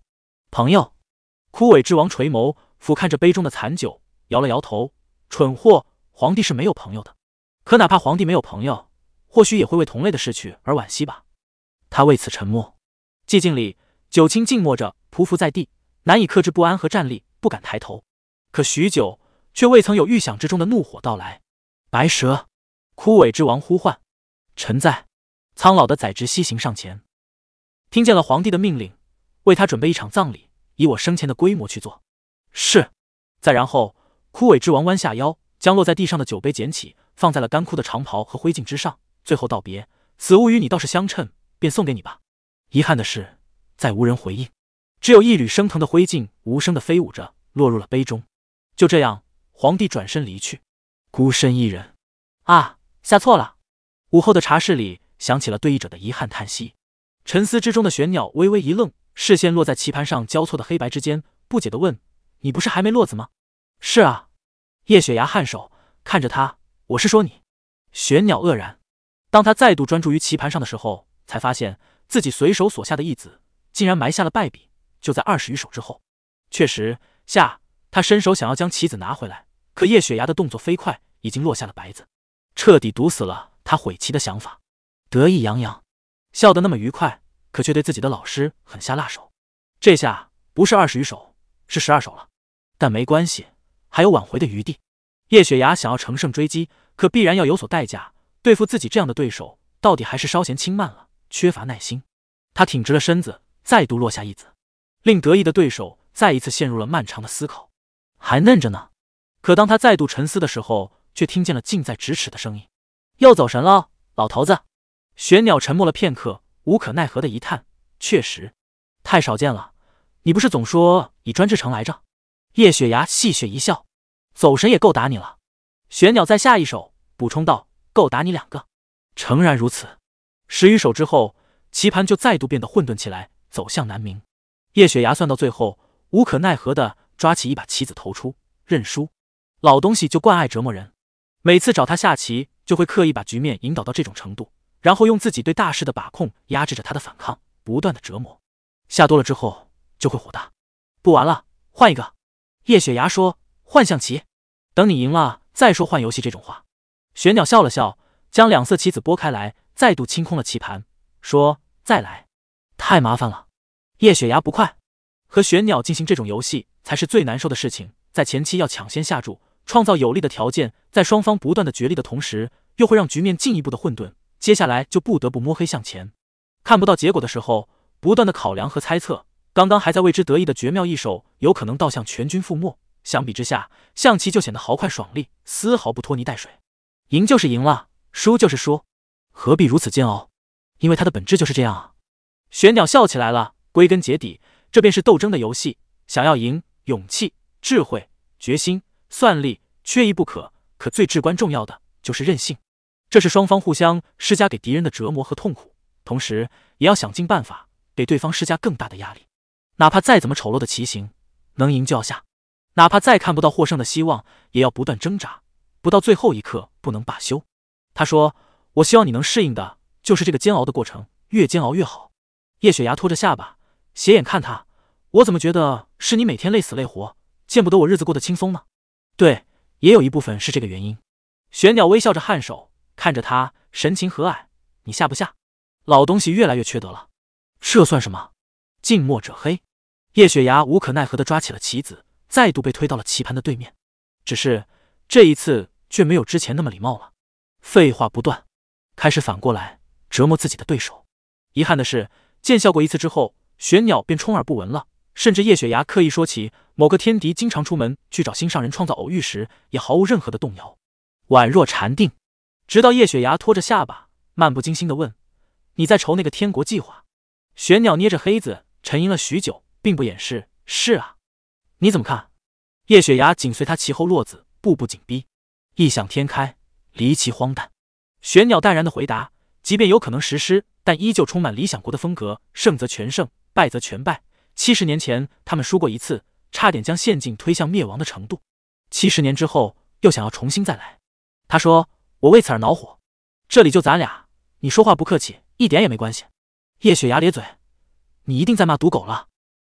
朋友。枯萎之王垂眸，俯瞰着杯中的残酒，摇了摇头。蠢货，皇帝是没有朋友的。可哪怕皇帝没有朋友，或许也会为同类的逝去而惋惜吧。他为此沉默。寂静里，九卿静默着，匍匐在地，难以克制不安和战栗，不敢抬头。可许久，却未曾有预想之中的怒火到来。白蛇，枯萎之王呼唤。臣在。苍老的宰执西行上前，听见了皇帝的命令，为他准备一场葬礼，以我生前的规模去做。是。再然后，枯萎之王弯下腰，将落在地上的酒杯捡起，放在了干枯的长袍和灰烬之上，最后道别：此物与你倒是相称，便送给你吧。遗憾的是，再无人回应，只有一缕升腾的灰烬无声地飞舞着，落入了杯中。就这样，皇帝转身离去，孤身一人。啊，下错了。午后的茶室里响起了对弈者的遗憾叹息。沉思之中的玄鸟微微一愣，视线落在棋盘上交错的黑白之间，不解地问：你不是还没落子吗？是啊。叶雪牙颔首，看着他：我是说你。玄鸟愕然。当他再度专注于棋盘上的时候，才发现自己随手所下的一子竟然埋下了败笔，就在20余手之后。确实，他伸手想要将棋子拿回来，可叶雪牙的动作飞快，已经落下了白子，彻底堵死了他悔棋的想法。得意洋洋，笑得那么愉快，可却对自己的老师狠下辣手。这下不是20余手，是12手了。但没关系，还有挽回的余地。叶雪牙想要乘胜追击，可必然要有所代价。对付自己这样的对手，到底还是稍嫌轻慢了，缺乏耐心。他挺直了身子，再度落下一子，令得意的对手再一次陷入了漫长的思考。还嫩着呢。可当他再度沉思的时候，却听见了近在咫尺的声音：又走神了，老头子。玄鸟沉默了片刻，无可奈何的一叹：确实太少见了。你不是总说以专制成来着？叶雪牙戏谑一笑：走神也够打你了。玄鸟再下一手，补充道：够打你2个。诚然如此。10余手之后，棋盘就再度变得混沌起来，走向难明。叶雪牙算到最后，无可奈何的抓起一把棋子投出，认输。老东西就惯爱折磨人，每次找他下棋，就会刻意把局面引导到这种程度，然后用自己对大势的把控压制着他的反抗，不断的折磨。下多了之后，就会火大。不玩了，换一个。叶雪牙说：换象棋，等你赢了再说换游戏这种话。玄鸟笑了笑，将2色棋子拨开来，再度清空了棋盘，说：再来。太麻烦了。叶雪牙不快。和玄鸟进行这种游戏才是最难受的事情，在前期要抢先下注，创造有利的条件，在双方不断的角力的同时，又会让局面进一步的混沌，接下来就不得不摸黑向前。看不到结果的时候，不断的考量和猜测，刚刚还在为之得意的绝妙一手，有可能倒向全军覆没。相比之下，象棋就显得豪快爽利，丝毫不拖泥带水。赢就是赢了，输就是输，何必如此煎熬？因为它的本质就是这样啊。玄鸟笑起来了，归根结底，这便是斗争的游戏。想要赢，勇气、智慧、决心、算力缺一不可，可最至关重要的就是韧性。这是双方互相施加给敌人的折磨和痛苦，同时也要想尽办法给对方施加更大的压力。哪怕再怎么丑陋的棋形，能赢就要下；哪怕再看不到获胜的希望，也要不断挣扎，不到最后一刻不能罢休。他说：我希望你能适应的就是这个煎熬的过程，越煎熬越好。叶雪牙拖着下巴，斜眼看他：我怎么觉得是你每天累死累活，见不得我日子过得轻松呢？对，也有一部分是这个原因。玄鸟微笑着颔首，看着他，神情和蔼：你下不下？老东西越来越缺德了。这算什么？近墨者黑。叶雪牙无可奈何地抓起了棋子，再度被推到了棋盘的对面。只是这一次却没有之前那么礼貌了，废话不断，开始反过来折磨自己的对手。遗憾的是，见效过一次之后，玄鸟便充耳不闻了。甚至叶雪牙刻意说起某个天敌经常出门去找心上人创造偶遇时，也毫无任何的动摇，宛若禅定。直到叶雪牙拖着下巴，漫不经心地问：你在愁那个天国计划？玄鸟捏着黑子，沉吟了许久，并不掩饰：是啊。你怎么看？叶雪牙紧随他其后落子，步步紧逼。异想天开，离奇荒诞。玄鸟淡然地回答：即便有可能实施，但依旧充满理想国的风格，胜则全胜，败则全败。70年前他们输过一次，差点将县境推向灭亡的程度。70年之后又想要重新再来。他说：我为此而恼火。这里就咱俩，你说话不客气，一点也没关系。叶雪牙咧嘴：你一定在骂赌狗了。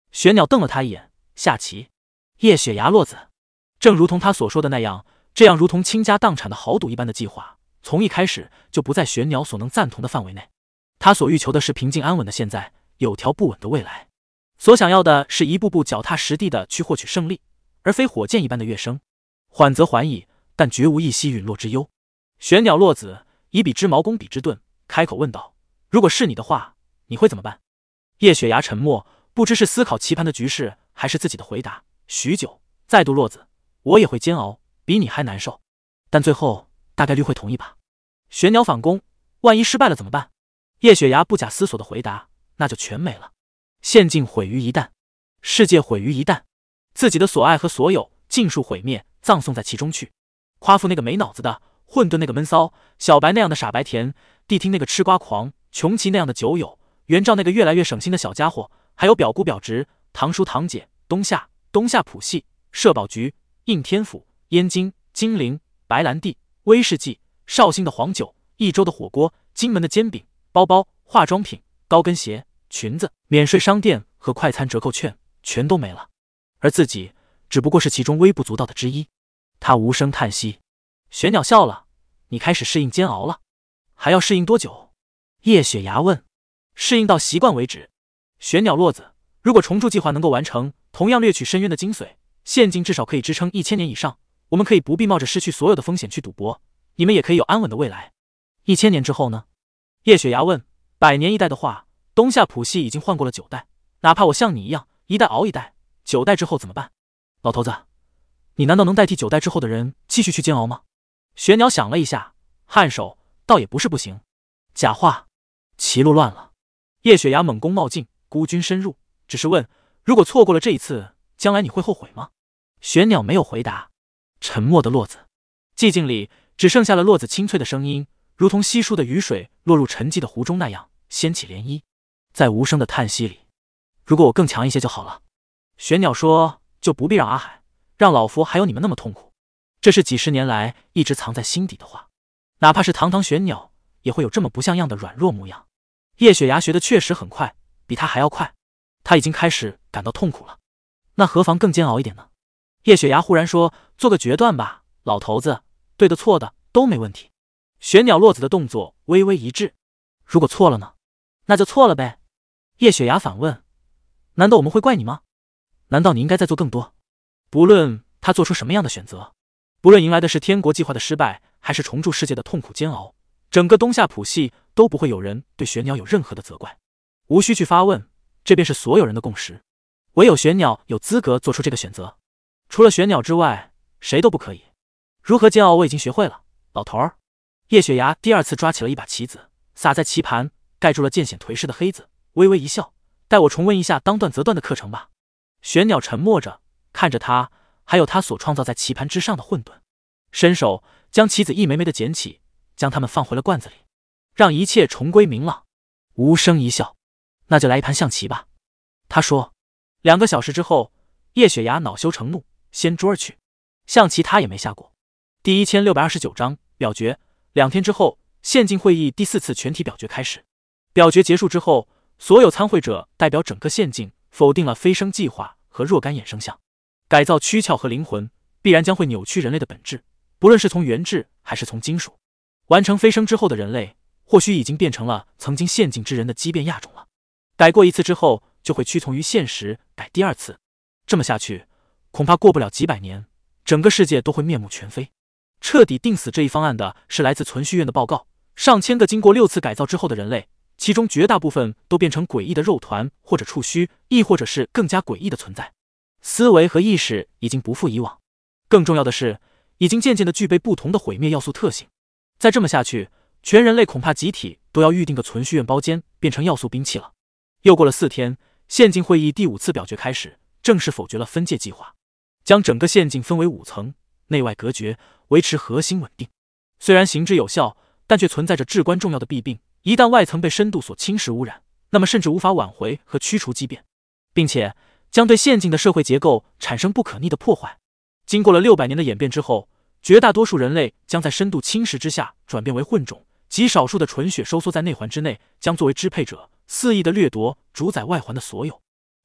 玄鸟瞪了他一眼，下棋。叶雪崖落子，正如同他所说的那样，这样如同倾家荡产的豪赌一般的计划，从一开始就不在玄鸟所能赞同的范围内。他所欲求的是平静安稳的现在，有条不紊的未来。所想要的是一步步脚踏实地的去获取胜利，而非火箭一般的跃升。缓则缓矣，但绝无一夕陨落之忧。玄鸟落子以彼之矛攻彼之盾，开口问道：“如果是你的话，你会怎么办？”叶雪崖沉默，不知是思考棋盘的局势，还是自己的回答。许久，再度落子，我也会煎熬，比你还难受，但最后大概率会同意吧。玄鸟反攻，万一失败了怎么办？叶雪崖不假思索的回答：“那就全没了，陷境毁于一旦，世界毁于一旦，自己的所爱和所有尽数毁灭，葬送在其中去。夸父那个没脑子的，混沌那个闷骚，小白那样的傻白甜，谛听那个吃瓜狂，穷奇那样的酒友，袁绍那个越来越省心的小家伙，还有表姑表侄、堂叔堂姐，东夏谱系、社保局、应天府、燕京、金陵、白兰地、威士忌、绍兴的黄酒、益州的火锅、金门的煎饼、包包、化妆品、高跟鞋、裙子、免税商店和快餐折扣券，全都没了。而自己只不过是其中微不足道的之一。”他无声叹息。玄鸟笑了：“你开始适应煎熬了，还要适应多久？”叶雪崖问。“适应到习惯为止。”玄鸟落子，如果重铸计划能够完成，同样掠取深渊的精髓，陷阱至少可以支撑1000年以上，我们可以不必冒着失去所有的风险去赌博，你们也可以有安稳的未来。1000年之后呢？叶雪崖问。100年一代的话，东夏谱系已经换过了9代，哪怕我像你一样一代熬一代，9代之后怎么办？老头子，你难道能代替9代之后的人继续去煎熬吗？玄鸟想了一下，颔首，倒也不是不行。假话，棋路乱了。叶雪崖猛攻冒进，孤军深入，只是问：如果错过了这一次，将来你会后悔吗？玄鸟没有回答。沉默的落子，寂静里只剩下了落子清脆的声音，如同稀疏的雨水落入沉寂的湖中那样掀起涟漪。在无声的叹息里，如果我更强一些就好了。玄鸟说：就不必让阿海，让老夫还有你们那么痛苦。这是几十年来一直藏在心底的话，哪怕是堂堂玄鸟，也会有这么不像样的软弱模样。叶雪崖学的确实很快，比他还要快。他已经开始感到痛苦了，那何妨更煎熬一点呢？叶雪崖忽然说：做个决断吧，老头子，对的错的都没问题。玄鸟落子的动作微微一滞。如果错了呢？那就错了呗。叶雪崖反问：难道我们会怪你吗？难道你应该再做更多？不论他做出什么样的选择，不论迎来的是天国计划的失败，还是重铸世界的痛苦煎熬，整个东夏谱系都不会有人对玄鸟有任何的责怪。无需去发问，这便是所有人的共识。唯有玄鸟有资格做出这个选择，除了玄鸟之外，谁都不可以。如何煎熬我已经学会了，老头儿。叶雪崖第二次抓起了一把棋子，撒在棋盘，盖住了渐显颓势的黑子，微微一笑：待我重温一下当断则断的课程吧。玄鸟沉默着看着他，还有他所创造在棋盘之上的混沌，伸手将棋子一枚枚的捡起，将它们放回了罐子里，让一切重归明朗。无声一笑：那就来一盘象棋吧。他说。2个小时之后，叶雪崖恼羞成怒，掀桌而去。象棋他也没下过。第1629章表决。2天之后，县境会议第4次全体表决开始。表决结束之后，所有参会者代表整个县境否定了飞升计划和若干衍生项。改造躯壳和灵魂必然将会扭曲人类的本质，不论是从原质还是从金属。完成飞升之后的人类，或许已经变成了曾经县境之人的畸变亚种了。改过一次之后，就会屈从于现实，改第2次。这么下去，恐怕过不了几百年，整个世界都会面目全非。彻底定死这一方案的是来自存续院的报告，上千个经过6次改造之后的人类，其中绝大部分都变成诡异的肉团或者触须，亦或者是更加诡异的存在。思维和意识已经不复以往，更重要的是，已经渐渐地具备不同的毁灭要素特性。再这么下去，全人类恐怕集体都要预定个存续院包间，变成要素兵器了。又过了4天，县境会议第5次表决开始，正式否决了分界计划，将整个县境分为5层，内外隔绝，维持核心稳定。虽然行之有效，但却存在着至关重要的弊病，一旦外层被深度所侵蚀污染，那么甚至无法挽回和驱除畸变，并且将对县境的社会结构产生不可逆的破坏。经过了600年的演变之后，绝大多数人类将在深度侵蚀之下转变为混种，极少数的纯血收缩在内环之内，将作为支配者，肆意的掠夺主宰外环的所有。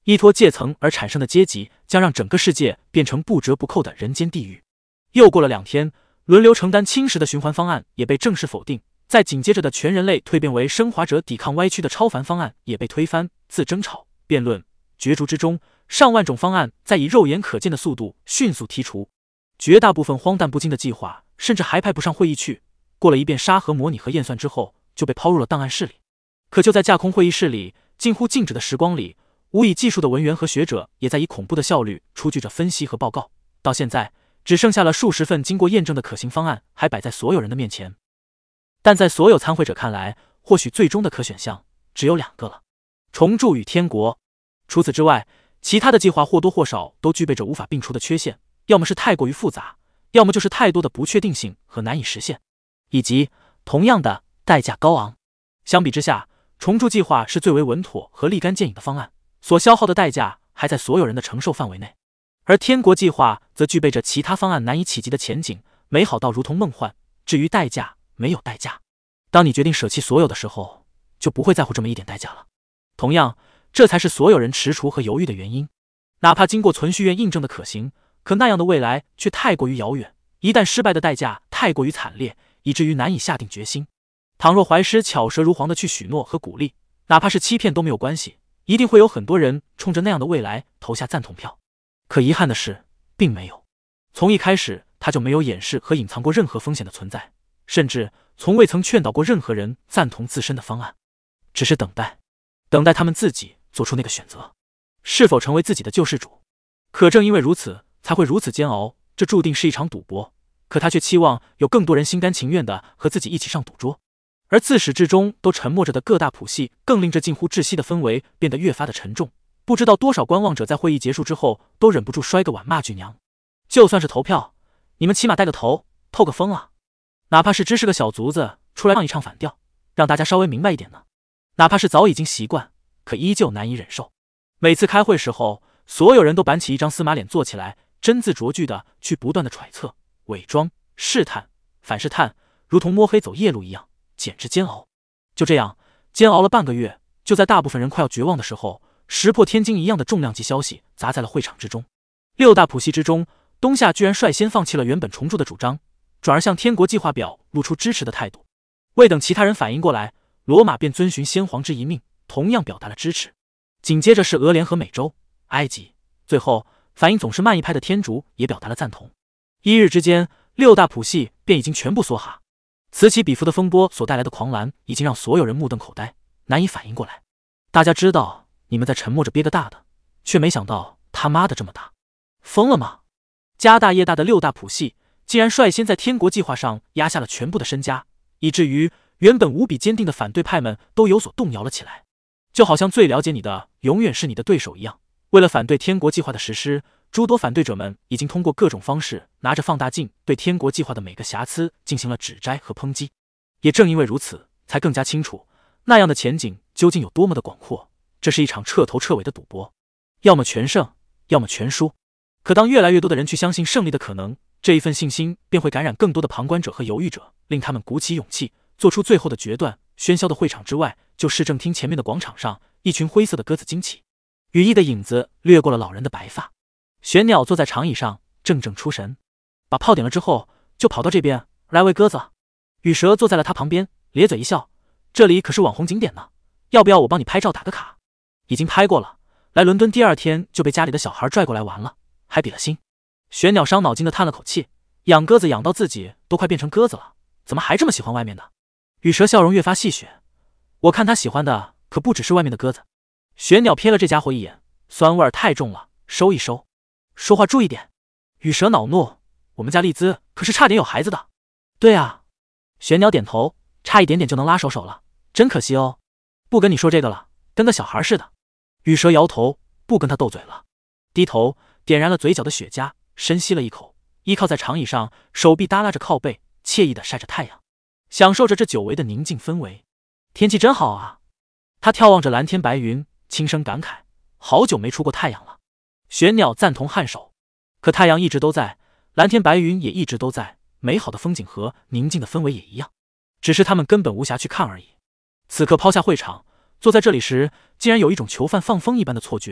依托阶层而产生的阶级将让整个世界变成不折不扣的人间地狱。又过了2天，轮流承担侵蚀的循环方案也被正式否定，再紧接着的全人类蜕变为升华者抵抗歪曲的超凡方案也被推翻。自争吵、辩论、角逐之中，上万种方案在以肉眼可见的速度迅速剔除，绝大部分荒诞不经的计划甚至还派不上会议去。过了一遍沙盒模拟和验算之后，就被抛入了档案室里。可就在架空会议室里近乎静止的时光里，无以计数的文员和学者也在以恐怖的效率出具着分析和报告。到现在，只剩下了数十份经过验证的可行方案还摆在所有人的面前。但在所有参会者看来，或许最终的可选项只有2个了：重铸与天国。除此之外，其他的计划或多或少都具备着无法摒除的缺陷，要么是太过于复杂，要么就是太多的不确定性和难以实现，以及同样的代价高昂。相比之下，重铸计划是最为稳妥和立竿见影的方案，所消耗的代价还在所有人的承受范围内。而天国计划则具备着其他方案难以企及的前景，美好到如同梦幻。至于代价，没有代价。当你决定舍弃所有的时候，就不会在乎这么一点代价了。同样，这才是所有人踟蹰和犹豫的原因。哪怕经过存续院印证的可行，可那样的未来却太过于遥远，一旦失败的代价太过于惨烈，以至于难以下定决心。倘若怀师巧舌如簧的去许诺和鼓励，哪怕是欺骗都没有关系，一定会有很多人冲着那样的未来投下赞同票。可遗憾的是，并没有。从一开始，他就没有掩饰和隐藏过任何风险的存在，甚至从未曾劝导过任何人赞同自身的方案，只是等待，等待他们自己做出那个选择，是否成为自己的救世主。可正因为如此，才会如此煎熬。这注定是一场赌博，可他却期望有更多人心甘情愿地和自己一起上赌桌。而自始至终都沉默着的各大谱系，更令这近乎窒息的氛围变得越发的沉重。不知道多少观望者在会议结束之后都忍不住摔个碗骂句娘。就算是投票，你们起码带个头，透个风啊！哪怕是只是个小卒子出来唱一唱反调，让大家稍微明白一点呢。哪怕是早已经习惯，可依旧难以忍受。每次开会时候，所有人都板起一张司马脸坐起来，斟字酌句的去不断的揣测、伪装、试探、反试探，如同摸黑走夜路一样，简直煎熬。就这样煎熬了半个月，就在大部分人快要绝望的时候，石破天惊一样的重量级消息砸在了会场之中。6大谱系之中，东夏居然率先放弃了原本重铸的主张，转而向天国计划表露出支持的态度。未等其他人反应过来，罗马便遵循先皇之遗命，同样表达了支持。紧接着是俄联和美洲、埃及，最后反应总是慢一拍的天竺也表达了赞同。1日之间，6大谱系便已经全部梭哈。此起彼伏的风波所带来的狂澜，已经让所有人目瞪口呆，难以反应过来。大家知道你们在沉默着憋个大的，却没想到他妈的这么大，疯了吗？家大业大的6大谱系竟然率先在天国计划上压下了全部的身家，以至于原本无比坚定的反对派们都有所动摇了起来。就好像最了解你的永远是你的对手一样，为了反对天国计划的实施，诸多反对者们已经通过各种方式拿着放大镜对天国计划的每个瑕疵进行了指摘和抨击。也正因为如此，才更加清楚那样的前景究竟有多么的广阔。这是一场彻头彻尾的赌博，要么全胜，要么全输。可当越来越多的人去相信胜利的可能，这一份信心便会感染更多的旁观者和犹豫者，令他们鼓起勇气，做出最后的决断。喧嚣的会场之外，就市政厅前面的广场上，一群灰色的鸽子惊起，羽翼的影子掠过了老人的白发。玄鸟坐在长椅上，怔怔出神，把炮点了之后，就跑到这边来喂鸽子。羽蛇坐在了他旁边，咧嘴一笑：“这里可是网红景点呢，要不要我帮你拍照打个卡？”“已经拍过了，来伦敦第2天就被家里的小孩拽过来玩了，还比了心。”玄鸟伤脑筋的叹了口气，养鸽子养到自己都快变成鸽子了，怎么还这么喜欢外面的？羽蛇笑容越发戏谑：“我看他喜欢的可不只是外面的鸽子。”玄鸟瞥了这家伙一眼，酸味太重了，收一收，说话注意点。羽蛇恼怒：“我们家丽兹可是差点有孩子的。”“对啊。”玄鸟点头：“差一点点就能拉手了，真可惜哦。不跟你说这个了，跟个小孩似的。”羽蛇摇头，不跟他斗嘴了，低头点燃了嘴角的雪茄，深吸了一口，依靠在长椅上，手臂耷拉着靠背，惬意地晒着太阳，享受着这久违的宁静氛围。天气真好啊！他眺望着蓝天白云，轻声感慨：好久没出过太阳了。玄鸟赞同颔首。可太阳一直都在，蓝天白云也一直都在，美好的风景和宁静的氛围也一样，只是他们根本无暇去看而已。此刻抛下会场，坐在这里时，竟然有一种囚犯放风一般的错觉，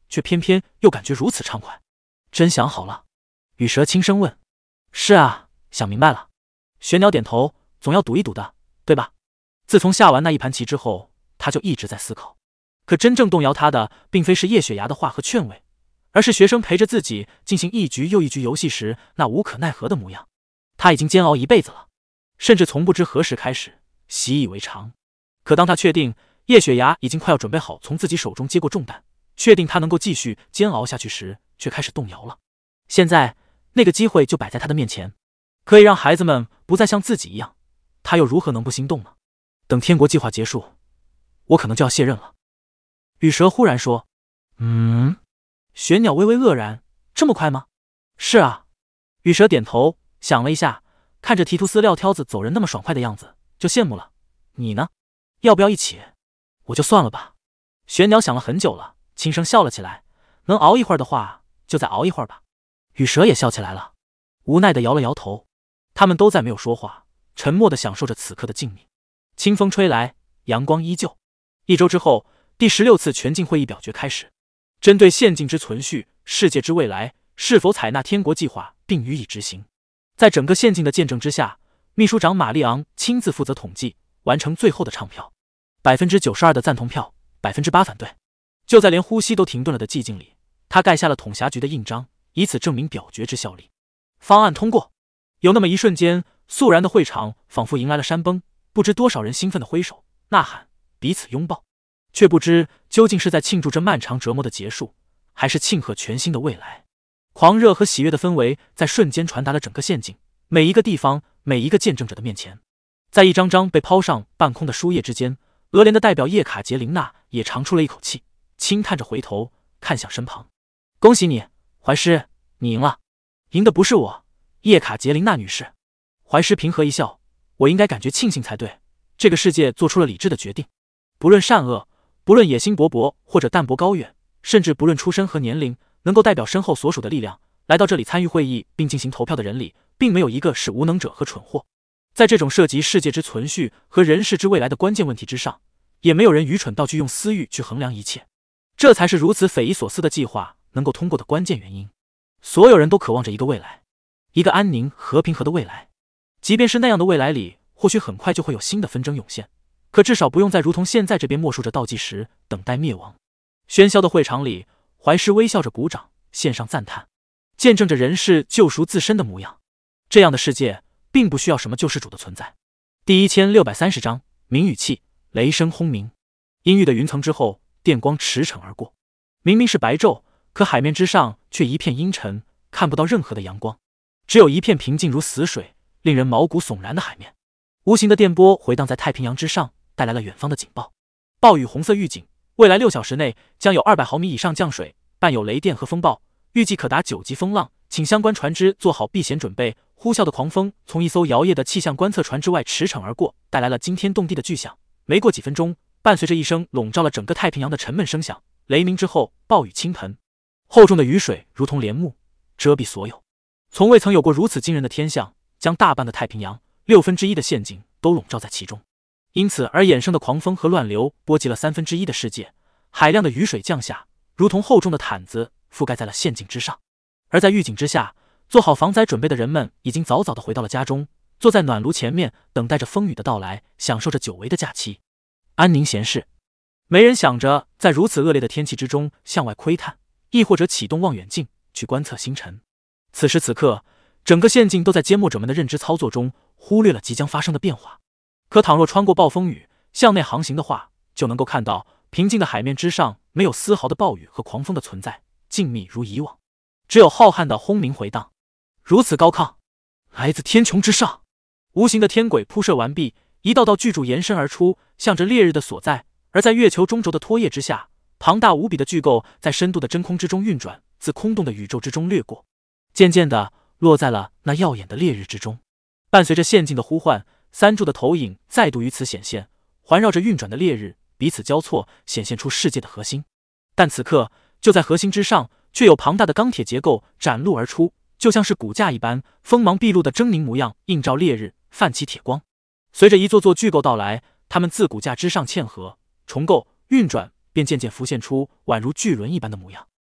却偏偏又感觉如此畅快。真想好了？羽蛇轻声问。是啊，想明白了。玄鸟点头，总要赌一赌的，对吧？自从下完那一盘棋之后，他就一直在思考。可真正动摇他的，并非是叶雪芽的话和劝慰，而是学生陪着自己进行一局又一局游戏时那无可奈何的模样。他已经煎熬一辈子了，甚至从不知何时开始习以为常。可当他确定叶雪芽已经快要准备好从自己手中接过重担，确定他能够继续煎熬下去时，却开始动摇了。现在那个机会就摆在他的面前，可以让孩子们不再像自己一样，他又如何能不心动呢？等天国计划结束，我可能就要卸任了。羽蛇忽然说。玄鸟微微愕然，这么快吗？是啊。羽蛇点头，想了一下，看着提图斯撂挑子走人那么爽快的样子，就羡慕了。你呢？要不要一起？我就算了吧。玄鸟想了很久了，轻声笑了起来，能熬一会儿的话，就再熬一会儿吧。羽蛇也笑起来了，无奈的摇了摇头。他们都再没有说话，沉默的享受着此刻的静谧。清风吹来，阳光依旧。1周之后，第16次全境会议表决开始，针对县境之存续、世界之未来，是否采纳天国计划并予以执行。在整个县境的见证之下，秘书长玛丽昂亲自负责统计，完成最后的唱票。92%的赞同票，8%反对。就在连呼吸都停顿了的寂静里，他盖下了统辖局的印章，以此证明表决之效力。方案通过。有那么一瞬间，肃然的会场仿佛迎来了山崩，不知多少人兴奋的挥手、呐喊、彼此拥抱，却不知究竟是在庆祝这漫长折磨的结束，还是庆贺全新的未来。狂热和喜悦的氛围在瞬间传达了整个县境，每一个地方，每一个见证者的面前。在一张张被抛上半空的书页之间，俄联的代表叶卡捷琳娜也长出了一口气，轻叹着回头看向身旁。恭喜你，怀师，你赢了。赢的不是我，叶卡捷琳娜女士。怀师平和一笑，我应该感觉庆幸才对，这个世界做出了理智的决定。不论善恶，不论野心勃勃或者淡泊高远，甚至不论出身和年龄，能够代表身后所属的力量来到这里参与会议并进行投票的人里，并没有一个是无能者和蠢货。在这种涉及世界之存续和人世之未来的关键问题之上，也没有人愚蠢到去用私欲去衡量一切，这才是如此匪夷所思的计划能够通过的关键原因。所有人都渴望着一个未来，一个安宁和平和的未来。即便是那样的未来里，或许很快就会有新的纷争涌现，可至少不用再如同现在这边默数着倒计时，等待灭亡。喧嚣的会场里，怀师微笑着鼓掌，献上赞叹，见证着人世救赎自身的模样。这样的世界并不需要什么救世主的存在。第1630章，鸣雨器，雷声轰鸣。阴郁的云层之后，电光驰骋而过。明明是白昼，可海面之上却一片阴沉，看不到任何的阳光，只有一片平静如死水，令人毛骨悚然的海面。无形的电波回荡在太平洋之上，带来了远方的警报。暴雨红色预警，未来6小时内将有200毫米以上降水，伴有雷电和风暴，预计可达9级风浪，请相关船只做好避险准备。呼啸的狂风从一艘摇曳的气象观测船之外驰骋而过，带来了惊天动地的巨响。没过几分钟，伴随着一声笼罩了整个太平洋的沉闷声响，雷鸣之后，暴雨倾盆，厚重的雨水如同帘幕，遮蔽所有。从未曾有过如此惊人的天象，将大半的太平洋1/6的陷阱都笼罩在其中。因此而衍生的狂风和乱流波及了1/3的世界，海量的雨水降下，如同厚重的毯子覆盖在了陷阱之上。而在预警之下，做好防灾准备的人们已经早早地回到了家中，坐在暖炉前面，等待着风雨的到来，享受着久违的假期。安宁闲适，没人想着在如此恶劣的天气之中向外窥探，亦或者启动望远镜去观测星辰。此时此刻，整个县境都在缄默者们的认知操作中，忽略了即将发生的变化。可倘若穿过暴风雨向内航行的话，就能够看到平静的海面之上没有丝毫的暴雨和狂风的存在，静谧如以往，只有浩瀚的轰鸣回荡。如此高亢，来自天穹之上。无形的天轨铺设完毕，一道道巨柱延伸而出，向着烈日的所在。而在月球中轴的拖曳之下，庞大无比的巨构在深度的真空之中运转，自空洞的宇宙之中掠过，渐渐地落在了那耀眼的烈日之中。伴随着县境的呼唤，3柱的投影再度于此显现，环绕着运转的烈日彼此交错，显现出世界的核心。但此刻就在核心之上，却有庞大的钢铁结构展露而出，就像是骨架一般，锋芒毕露的狰狞模样映照烈日，泛起铁光。随着一座座巨构到来，它们自骨架之上嵌合、重构、运转，便渐渐浮现出宛如巨轮一般的模样。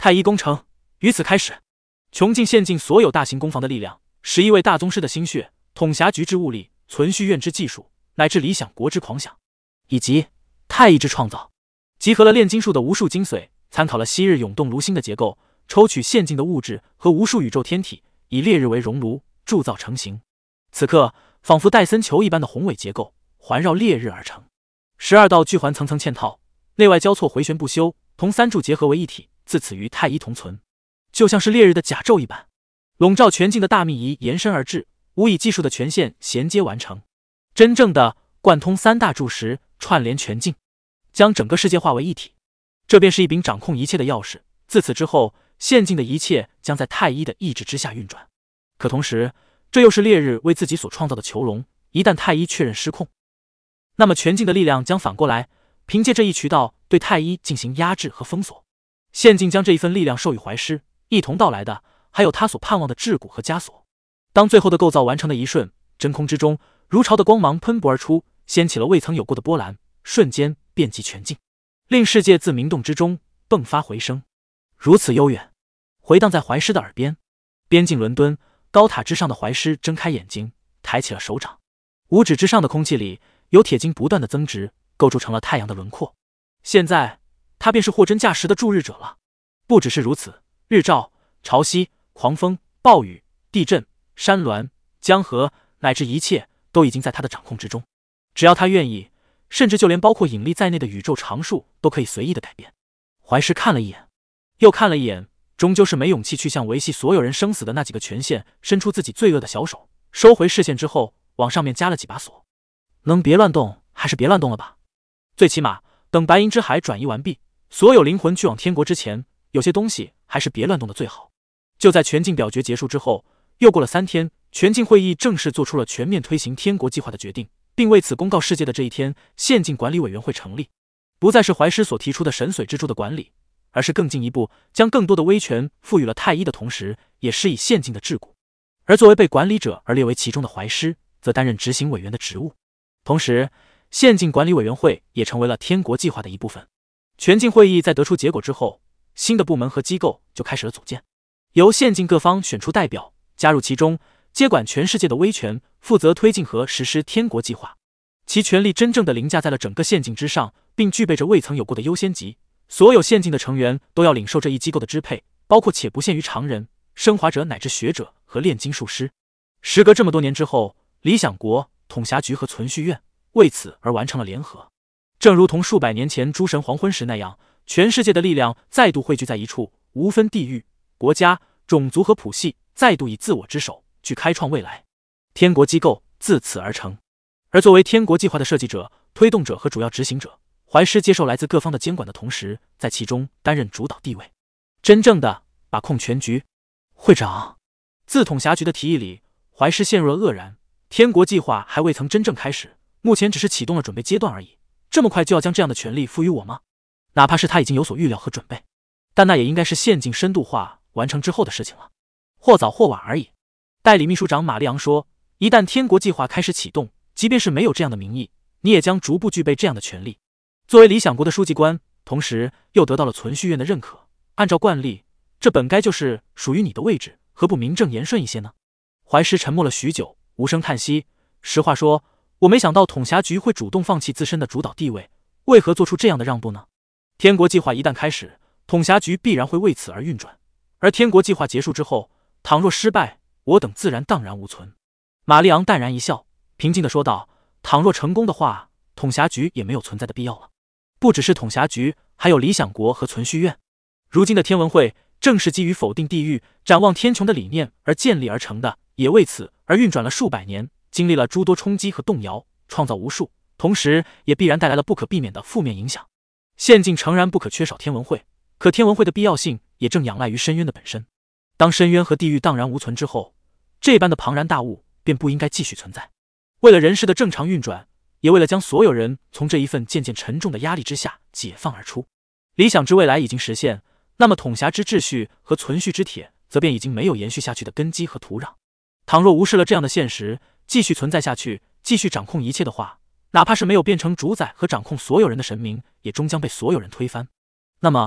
太一攻城于此开始，穷尽县境所有大型攻防的力量，11位大宗师的心血，统辖局之物力，存续院之技术，乃至理想国之狂想，以及太一之创造，集合了炼金术的无数精髓，参考了昔日涌动炉心的结构，抽取县境的物质和无数宇宙天体，以烈日为熔炉，铸造成型。此刻仿佛戴森球一般的宏伟结构环绕烈日而成，12道巨环层层嵌套，内外交错回旋不休，同三柱结合为一体，自此与太一同存，就像是烈日的甲胄一般，笼罩全境的大秘仪延伸而至，无以计数的权限衔接完成，真正的贯通三大柱石，串联全境，将整个世界化为一体。这便是一柄掌控一切的钥匙。自此之后，县境的一切将在太一的意志之下运转。可同时，这又是烈日为自己所创造的囚笼，一旦太一确认失控，那么全境的力量将反过来，凭借这一渠道对太一进行压制和封锁。县境将这一份力量授予怀师，一同到来的还有他所盼望的桎梏和枷锁。当最后的构造完成的一瞬，真空之中如潮的光芒喷薄而出，掀起了未曾有过的波澜，瞬间遍及全境，令世界自明洞之中迸发回声，如此悠远，回荡在怀师的耳边。边境伦敦高塔之上的怀师睁开眼睛，抬起了手掌，5指之上的空气里有铁晶不断的增值，构筑成了太阳的轮廓。现在他便是货真价实的驻日者了。不只是如此，日照、潮汐、狂风、暴雨、地震、山峦、江河，乃至一切都已经在他的掌控之中。只要他愿意，甚至就连包括引力在内的宇宙常数都可以随意的改变。怀师看了一眼，又看了一眼，终究是没勇气去向维系所有人生死的那几个权限伸出自己罪恶的小手，收回视线之后，往上面加了几把锁。能别乱动还是别乱动了吧，最起码等白银之海转移完毕，所有灵魂去往天国之前，有些东西还是别乱动的最好。就在全境表决结束之后，又过了3天，全境会议正式做出了全面推行天国计划的决定，并为此公告世界的这一天，县境管理委员会成立，不再是怀师所提出的神髓之柱的管理，而是更进一步将更多的威权赋予了太一的同时，也施以县境的桎梏。而作为被管理者而列为其中的怀师，则担任执行委员的职务。同时，县境管理委员会也成为了天国计划的一部分。全境会议在得出结果之后，新的部门和机构就开始了组建，由县境各方选出代表加入其中，接管全世界的威权，负责推进和实施天国计划。其权力真正的凌驾在了整个县境之上，并具备着未曾有过的优先级。所有县境的成员都要领受这一机构的支配，包括且不限于常人、升华者乃至学者和炼金术师。时隔这么多年之后，理想国、统辖局和存续院为此而完成了联合。正如同数百年前诸神黄昏时那样，全世界的力量再度汇聚在一处，无分地域、国家、种族和谱系，再度以自我之手去开创未来。天国机构自此而成。而作为天国计划的设计者、推动者和主要执行者，怀师接受来自各方的监管的同时，在其中担任主导地位，真正的把控全局。会长，自统辖局的提议里，怀师陷入了愕然。天国计划还未曾真正开始，目前只是启动了准备阶段而已。这么快就要将这样的权利赋予我吗？哪怕是他已经有所预料和准备，但那也应该是县境深度化完成之后的事情了，或早或晚而已。代理秘书长玛丽昂说，一旦天国计划开始启动，即便是没有这样的名义，你也将逐步具备这样的权利。作为理想国的书记官，同时又得到了存续院的认可，按照惯例，这本该就是属于你的位置，何不名正言顺一些呢？怀师沉默了许久，无声叹息。实话说，我没想到统辖局会主动放弃自身的主导地位，为何做出这样的让步呢？天国计划一旦开始，统辖局必然会为此而运转，而天国计划结束之后，倘若失败，我等自然荡然无存。玛丽昂淡然一笑，平静地说道，倘若成功的话，统辖局也没有存在的必要了。不只是统辖局，还有理想国和存续院。如今的天文会正是基于否定地狱、展望天穹的理念而建立而成的，也为此而运转了数百年，经历了诸多冲击和动摇，创造无数，同时也必然带来了不可避免的负面影响。县境诚然不可缺少天文会，可天文会的必要性也正仰赖于深渊的本身。当深渊和地狱荡然无存之后，这般的庞然大物便不应该继续存在。为了人事的正常运转，也为了将所有人从这一份渐渐沉重的压力之下解放而出，理想之未来已经实现，那么统辖之秩序和存续之铁则便已经没有延续下去的根基和土壤。倘若无视了这样的现实，继续存在下去，继续掌控一切的话，哪怕是没有变成主宰和掌控所有人的神明，也终将被所有人推翻。那么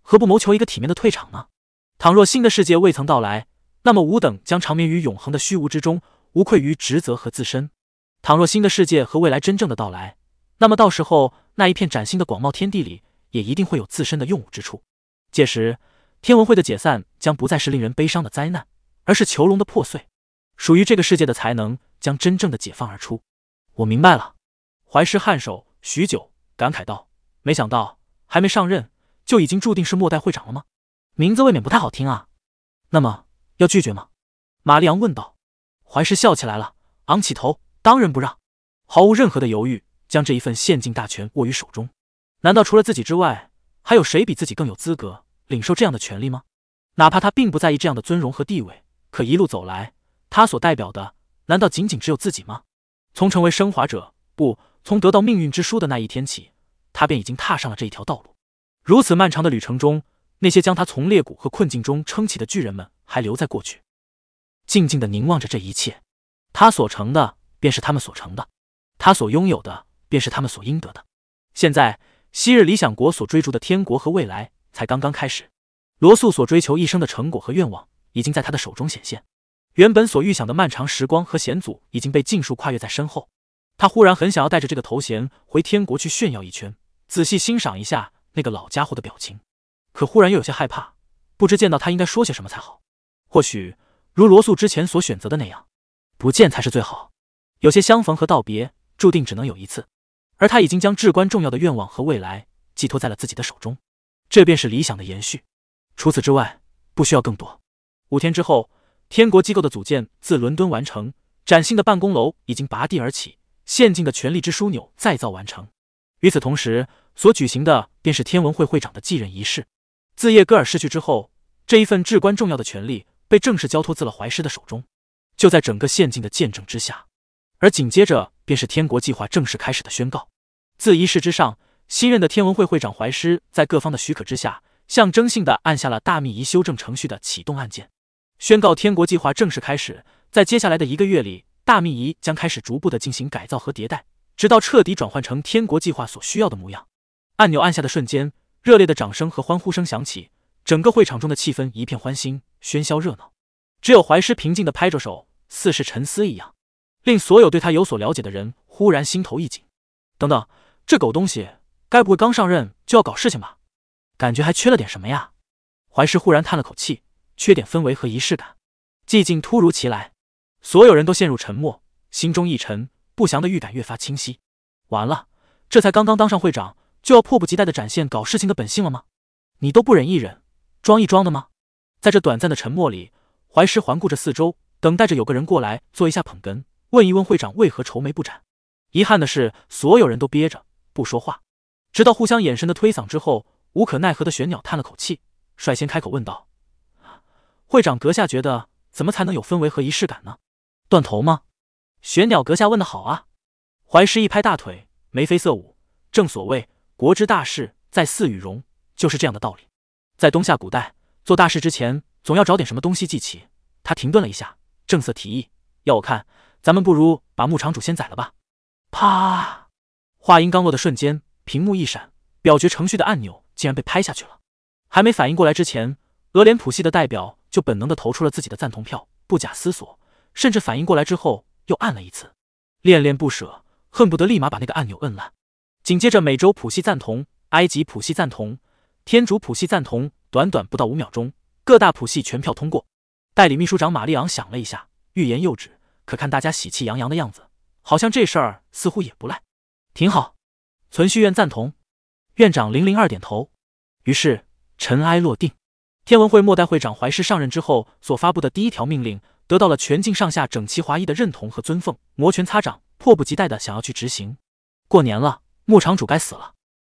何不谋求一个体面的退场呢？倘若新的世界未曾到来，那么吾等将长眠于永恒的虚无之中，无愧于职责和自身。倘若新的世界和未来真正的到来，那么到时候那一片崭新的广袤天地里，也一定会有自身的用武之处。届时，天文会的解散将不再是令人悲伤的灾难，而是囚笼的破碎。属于这个世界的才能将真正的解放而出。我明白了。怀师颔首许久，感慨道：“没想到还没上任，就已经注定是末代会长了吗？名字未免不太好听啊。那么要拒绝吗？”玛丽昂问道。怀师笑起来了，昂起头，当仁不让，毫无任何的犹豫，将这一份县境大权握于手中。难道除了自己之外，还有谁比自己更有资格领受这样的权利吗？哪怕他并不在意这样的尊荣和地位，可一路走来，他所代表的难道仅仅只有自己吗？从成为升华者，不，从得到命运之书的那一天起，他便已经踏上了这一条道路。如此漫长的旅程中，那些将他从裂谷和困境中撑起的巨人们还留在过去，静静地凝望着这一切。他所成的便是他们所成的，他所拥有的便是他们所应得的。现在昔日理想国所追逐的天国和未来才刚刚开始。罗素所追求一生的成果和愿望已经在他的手中显现，原本所预想的漫长时光和险阻已经被尽数跨越在身后。他忽然很想要带着这个头衔回天国去炫耀一圈，仔细欣赏一下那个老家伙的表情，可忽然又有些害怕，不知见到他应该说些什么才好。或许如罗素之前所选择的那样，不见才是最好。有些相逢和道别注定只能有一次，而他已经将至关重要的愿望和未来寄托在了自己的手中，这便是理想的延续。除此之外，不需要更多。5天之后，天国机构的组建自伦敦完成，崭新的办公楼已经拔地而起，县境的权力之枢纽再造完成。与此同时，所举行的便是天文会会长的继任仪式。自叶戈尔逝去之后，这一份至关重要的权力被正式交托自了怀师的手中。就在整个县境的见证之下，而紧接着便是天国计划正式开始的宣告。自仪式之上，新任的天文会会长怀师在各方的许可之下，象征性地按下了大秘仪修正程序的启动按键，宣告天国计划正式开始。在接下来的1个月里，大秘仪将开始逐步地进行改造和迭代，直到彻底转换成天国计划所需要的模样。按钮按下的瞬间，热烈的掌声和欢呼声响起，整个会场中的气氛一片欢欣，喧嚣热闹。只有怀师平静地拍着手，似是沉思一样，令所有对他有所了解的人忽然心头一紧。等等，这狗东西该不会刚上任就要搞事情吧？感觉还缺了点什么呀？怀师忽然叹了口气，缺点氛围和仪式感。寂静突如其来，所有人都陷入沉默，心中一沉，不祥的预感越发清晰。完了，这才刚刚当上会长，就要迫不及待地展现搞事情的本性了吗？你都不忍一忍，装一装的吗？在这短暂的沉默里，怀师环顾着四周，等待着有个人过来做一下捧哏，问一问会长为何愁眉不展。遗憾的是，所有人都憋着不说话，直到互相眼神的推搡之后，无可奈何的玄鸟叹了口气，率先开口问道：“会长阁下觉得怎么才能有氛围和仪式感呢？断头吗？”玄鸟阁下问得好啊！怀师一拍大腿，眉飞色舞。正所谓国之大事，在祀与戎，就是这样的道理。在东夏古代，做大事之前，总要找点什么东西祭旗。他停顿了一下，正色提议：“要我看，咱们不如把牧场主先宰了吧。”啪！话音刚落的瞬间，屏幕一闪，表决程序的按钮竟然被拍下去了。还没反应过来之前，俄连普系的代表就本能地投出了自己的赞同票，不假思索，甚至反应过来之后又按了一次，恋恋不舍，恨不得立马把那个按钮摁烂。紧接着，美洲普系赞同，埃及普系赞同，天竺普系赞同，短短不到5秒钟，各大普系全票通过。代理秘书长玛丽昂想了一下，欲言又止，可看大家喜气洋洋的样子，好像这事儿似乎也不赖，挺好。存续院赞同，院长002点头。于是尘埃落定。天文会末代会长怀师上任之后所发布的第一条命令，得到了全境上下整齐划一的认同和尊奉，摩拳擦掌，迫不及待的想要去执行。过年了，牧场主该死了。